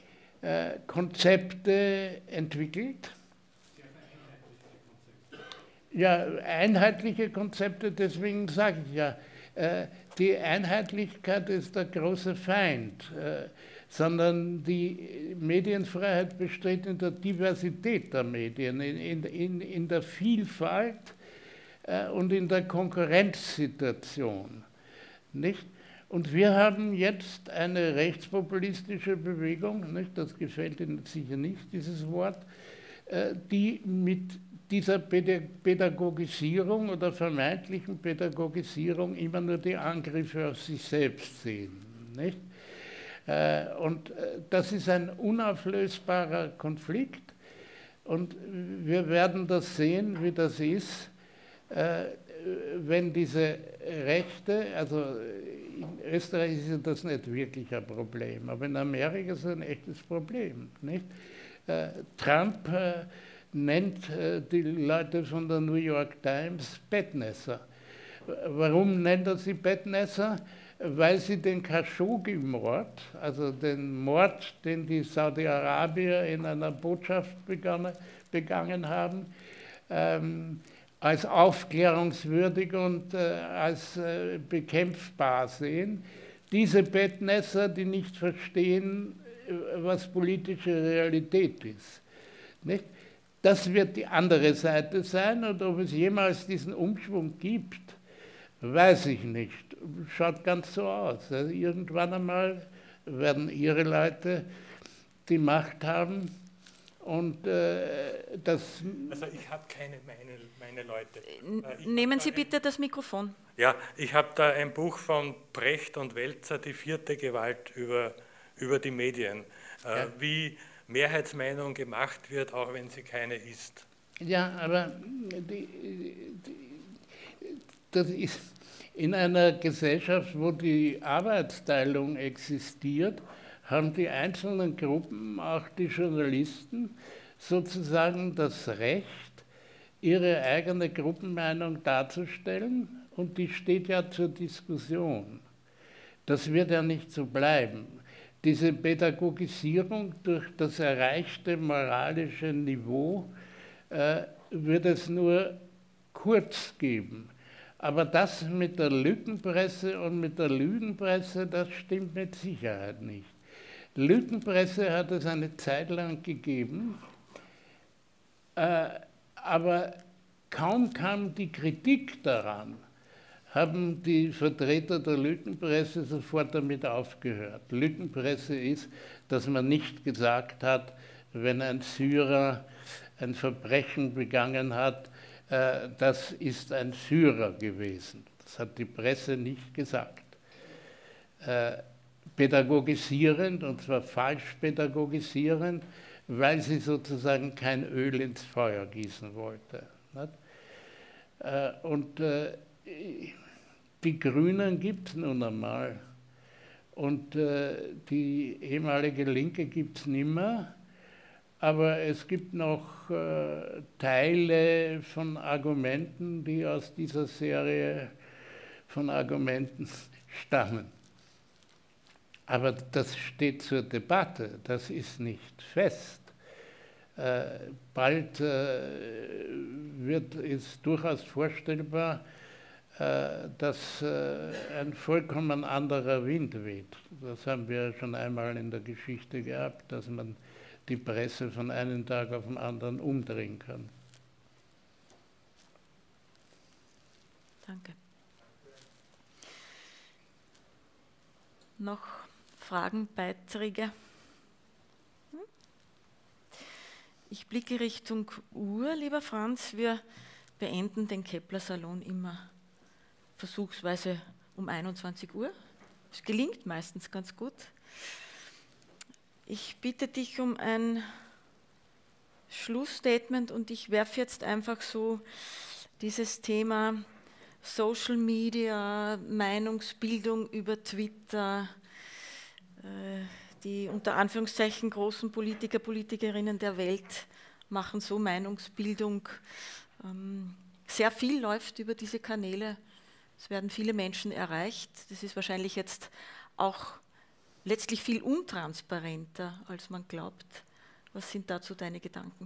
Konzepte entwickelt. Ja, einheitliche Konzepte, deswegen sage ich ja, die Einheitlichkeit ist der große Feind, sondern die Medienfreiheit besteht in der Diversität der Medien, in der Vielfalt und in der Konkurrenzsituation. Nicht? Und wir haben jetzt eine rechtspopulistische Bewegung, nicht? Das gefällt Ihnen sicher nicht, dieses Wort, die mit dieser Pädagogisierung oder vermeintlichen Pädagogisierung immer nur die Angriffe auf sich selbst sehen. Nicht? Und das ist ein unauflösbarer Konflikt und wir werden das sehen, wie das ist, wenn diese Rechte, also in Österreich ist das nicht wirklich ein Problem, aber in Amerika ist es ein echtes Problem. Nicht? Trump nennt die Leute von der New York Times Bettnässer. Warum nennt er sie Bettnässer? Weil sie den Khashoggi-Mord, also den Mord, den die Saudi-Arabier in einer Botschaft begangen haben, als aufklärungswürdig und als bekämpfbar sehen. Diese Bettnässer, die nicht verstehen, was politische Realität ist. Nicht? Das wird die andere Seite sein und ob es jemals diesen Umschwung gibt, weiß ich nicht. Schaut ganz so aus. Also irgendwann einmal werden Ihre Leute die Macht haben und das... Also ich habe keine meine Leute. Nehmen Sie bitte das Mikrofon. Ja, ich habe da ein Buch von Brecht und Welzer, die vierte Gewalt über die Medien. Ja. Wie Mehrheitsmeinung gemacht wird, auch wenn sie keine ist. Ja, aber das ist in einer Gesellschaft, wo die Arbeitsteilung existiert, haben die einzelnen Gruppen, auch die Journalisten, sozusagen das Recht, ihre eigene Gruppenmeinung darzustellen und die steht ja zur Diskussion. Das wird ja nicht so bleiben. diese Pädagogisierung durch das erreichte moralische Niveau wird es nur kurz geben. Aber das mit der Lügenpresse und mit der Lügenpresse, das stimmt mit Sicherheit nicht. Lügenpresse hat es eine Zeit lang gegeben, aber kaum kam die Kritik daran, haben die Vertreter der Lügenpresse sofort damit aufgehört. Lügenpresse ist, dass man nicht gesagt hat, wenn ein Syrer ein Verbrechen begangen hat, das ist ein Syrer gewesen. Das hat die Presse nicht gesagt. Pädagogisierend, und zwar falsch pädagogisierend, weil sie sozusagen kein Öl ins Feuer gießen wollte. Und die Grünen gibt es nun einmal und die ehemalige Linke gibt es nimmer, aber es gibt noch Teile von Argumenten, die aus dieser Serie von Argumenten stammen. Aber das steht zur Debatte, das ist nicht fest. Bald ist durchaus vorstellbar, dass ein vollkommen anderer Wind weht. Das haben wir schon einmal in der Geschichte gehabt, dass man die Presse von einem Tag auf den anderen umdrehen kann. Danke. Noch Fragen, Beiträge? Ich blicke Richtung Uhr, lieber Franz. Wir beenden den Kepler-Salon immer versuchsweise um 21 Uhr. Es gelingt meistens ganz gut. Ich bitte dich um ein Schlussstatement und ich werfe jetzt einfach so dieses Thema Social Media, Meinungsbildung über Twitter, die unter Anführungszeichen großen Politiker, Politikerinnen der Welt machen so Meinungsbildung. Sehr viel läuft über diese Kanäle. Es werden viele Menschen erreicht. Das ist wahrscheinlich jetzt auch letztlich viel untransparenter, als man glaubt. Was sind dazu deine Gedanken?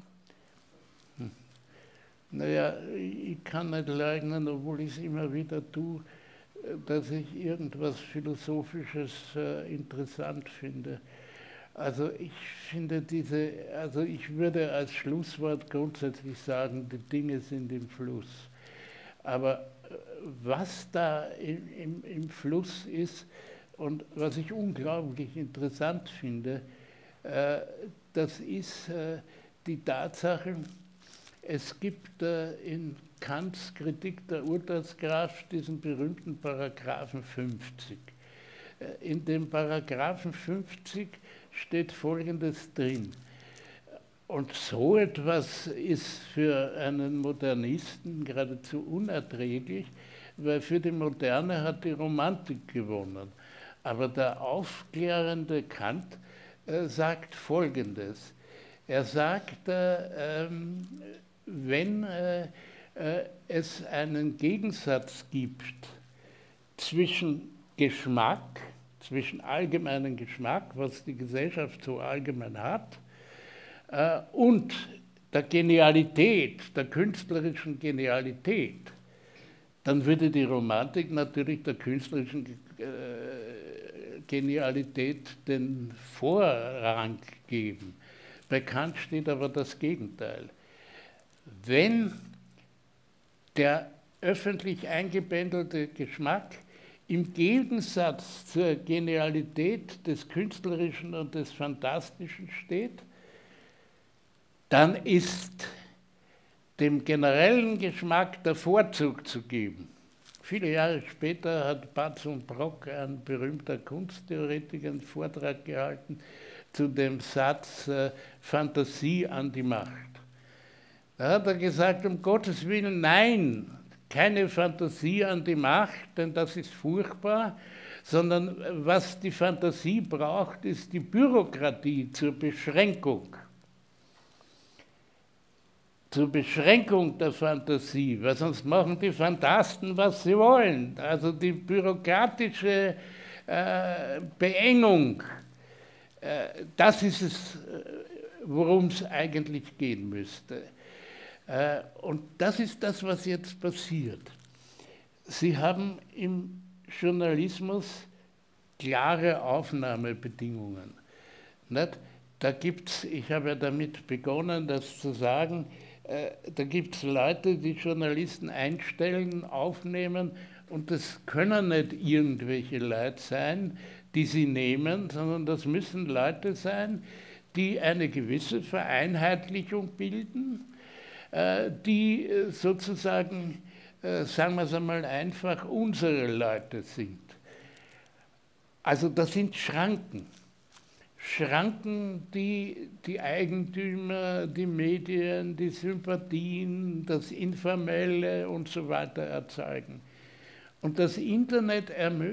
Naja, ich kann nicht leugnen, obwohl ich es immer wieder tue, dass ich irgendwas Philosophisches interessant finde. Also ich finde ich würde als Schlusswort grundsätzlich sagen, die Dinge sind im Fluss. Aber was da im Fluss ist und was ich unglaublich interessant finde, das ist die Tatsache, es gibt in Kants Kritik der Urteilskraft diesen berühmten Paragraphen 50. In dem Paragraphen 50 steht Folgendes drin. Und so etwas ist für einen Modernisten geradezu unerträglich, weil für die Moderne hat die Romantik gewonnen. Aber der aufklärende Kant sagt Folgendes. Er sagt, wenn es einen Gegensatz gibt zwischen Geschmack, zwischen allgemeinem Geschmack, was die Gesellschaft so allgemein hat, und der Genialität, der künstlerischen Genialität, dann würde die Romantik natürlich der künstlerischen Genialität den Vorrang geben. Bei Kant steht aber das Gegenteil. Wenn der öffentlich eingebändelte Geschmack im Gegensatz zur Genialität des Künstlerischen und des Fantastischen steht, dann ist dem generellen Geschmack der Vorzug zu geben. Viele Jahre später hat Batzon Brock, ein berühmter Kunsttheoretiker, einen Vortrag gehalten zu dem Satz Fantasie an die Macht. Da hat er gesagt, um Gottes Willen, nein, keine Fantasie an die Macht, denn das ist furchtbar, sondern was die Fantasie braucht, ist die Bürokratie zur Beschränkung. Zur Beschränkung der Fantasie, weil sonst machen die Phantasten, was sie wollen. Also die bürokratische Beengung Das ist es, worum es eigentlich gehen müsste. Und das ist das, was jetzt passiert. Sie haben im Journalismus klare Aufnahmebedingungen. Nicht? Da gibt's, ich habe ja damit begonnen, das zu sagen, da gibt es Leute, die Journalisten einstellen, aufnehmen, und das können nicht irgendwelche Leute sein, die sie nehmen, sondern das müssen Leute sein, die eine gewisse Vereinheitlichung bilden, die sozusagen, sagen wir es einmal einfach, unsere Leute sind. Also das sind Schranken. Schranken, die die Eigentümer, die Medien, die Sympathien, das Informelle und so weiter erzeugen. Und das Internet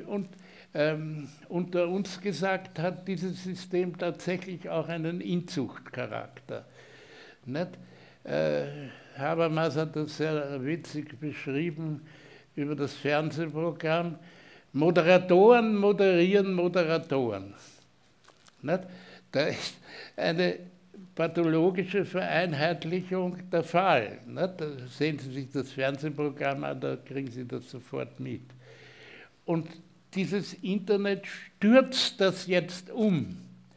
unter uns gesagt hat dieses System tatsächlich auch einen Inzuchtcharakter. Nicht? Habermas hat das sehr witzig beschrieben über das Fernsehprogramm. Moderatoren moderieren Moderatoren. Nicht? Da ist eine pathologische Vereinheitlichung der Fall. Nicht? Da sehen Sie sich das Fernsehprogramm an, da kriegen Sie das sofort mit. Und dieses Internet stürzt das jetzt um.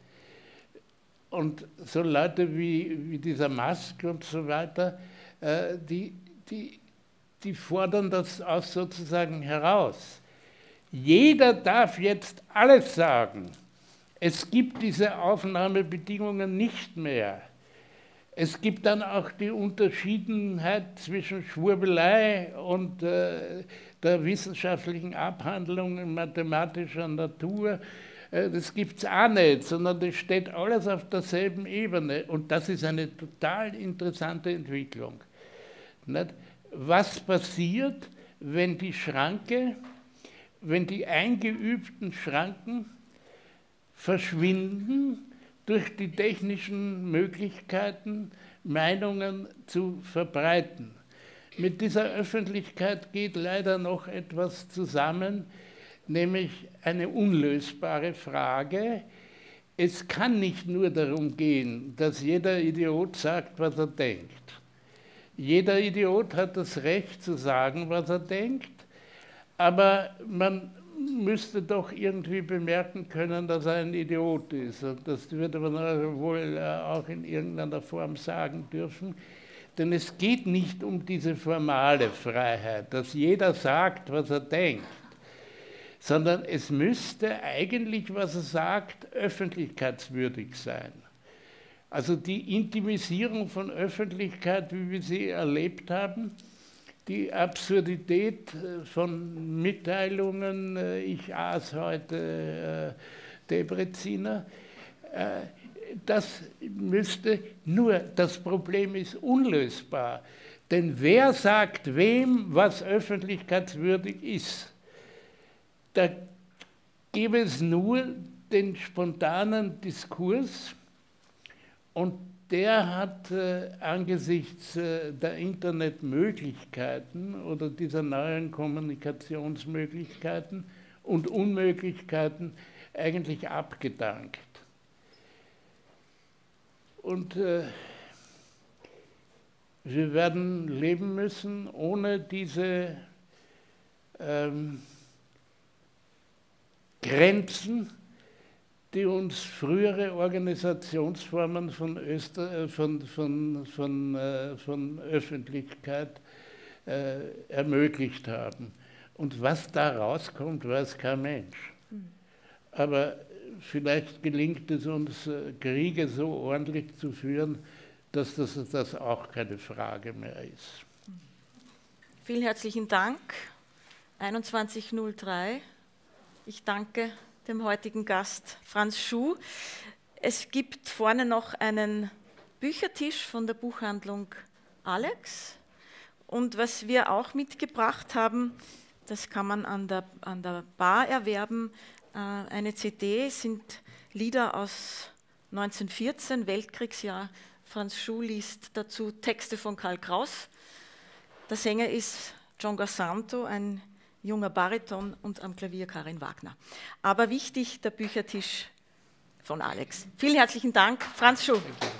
Und so Leute wie dieser Musk und so weiter, die fordern das auch sozusagen heraus. Jeder darf jetzt alles sagen. Es gibt diese Aufnahmebedingungen nicht mehr. Es gibt dann auch die Unterschiedenheit zwischen Schwurbelei und der wissenschaftlichen Abhandlung mathematischer Natur. Das gibt es auch nicht, sondern das steht alles auf derselben Ebene. Und das ist eine total interessante Entwicklung. Nicht? Was passiert, wenn die Schranke, wenn die eingeübten Schranken verschwinden durch die technischen Möglichkeiten, Meinungen zu verbreiten? Mit dieser Öffentlichkeit geht leider noch etwas zusammen, nämlich eine unlösbare Frage. Es kann nicht nur darum gehen, dass jeder Idiot sagt, was er denkt. Jeder Idiot hat das Recht zu sagen, was er denkt, aber man müsste doch irgendwie bemerken können, dass er ein Idiot ist. Und das würde man wohl auch in irgendeiner Form sagen dürfen. Denn es geht nicht um diese formale Freiheit, dass jeder sagt, was er denkt, sondern es müsste eigentlich, was er sagt, öffentlichkeitswürdig sein. Also die Intimisierung von Öffentlichkeit, wie wir sie erlebt haben, die Absurdität von Mitteilungen, ich aß heute Debreziner, das müsste, nur das Problem ist unlösbar. Denn wer sagt wem, was öffentlichkeitswürdig ist? Da gäbe es nur den spontanen Diskurs, und der hat angesichts der Internetmöglichkeiten oder dieser neuen Kommunikationsmöglichkeiten und Unmöglichkeiten eigentlich abgedankt. Und wir werden leben müssen ohne diese Grenzen, die uns frühere Organisationsformen von Öffentlichkeit ermöglicht haben. Und was da rauskommt, weiß kein Mensch. Aber vielleicht gelingt es uns, Kriege so ordentlich zu führen, dass das auch keine Frage mehr ist. Vielen herzlichen Dank. 21:03. Ich danke dem heutigen Gast Franz Schuh. Es gibt vorne noch einen Büchertisch von der Buchhandlung Alex. Und was wir auch mitgebracht haben, das kann man an der Bar erwerben. Eine CD sind Lieder aus 1914, Weltkriegsjahr. Franz Schuh liest dazu Texte von Karl Kraus. Der Sänger ist John Gasanto, ein junger Bariton, und am Klavier Karin Wagner. Aber wichtig, der Büchertisch von Alex. Vielen herzlichen Dank, Franz Schuh.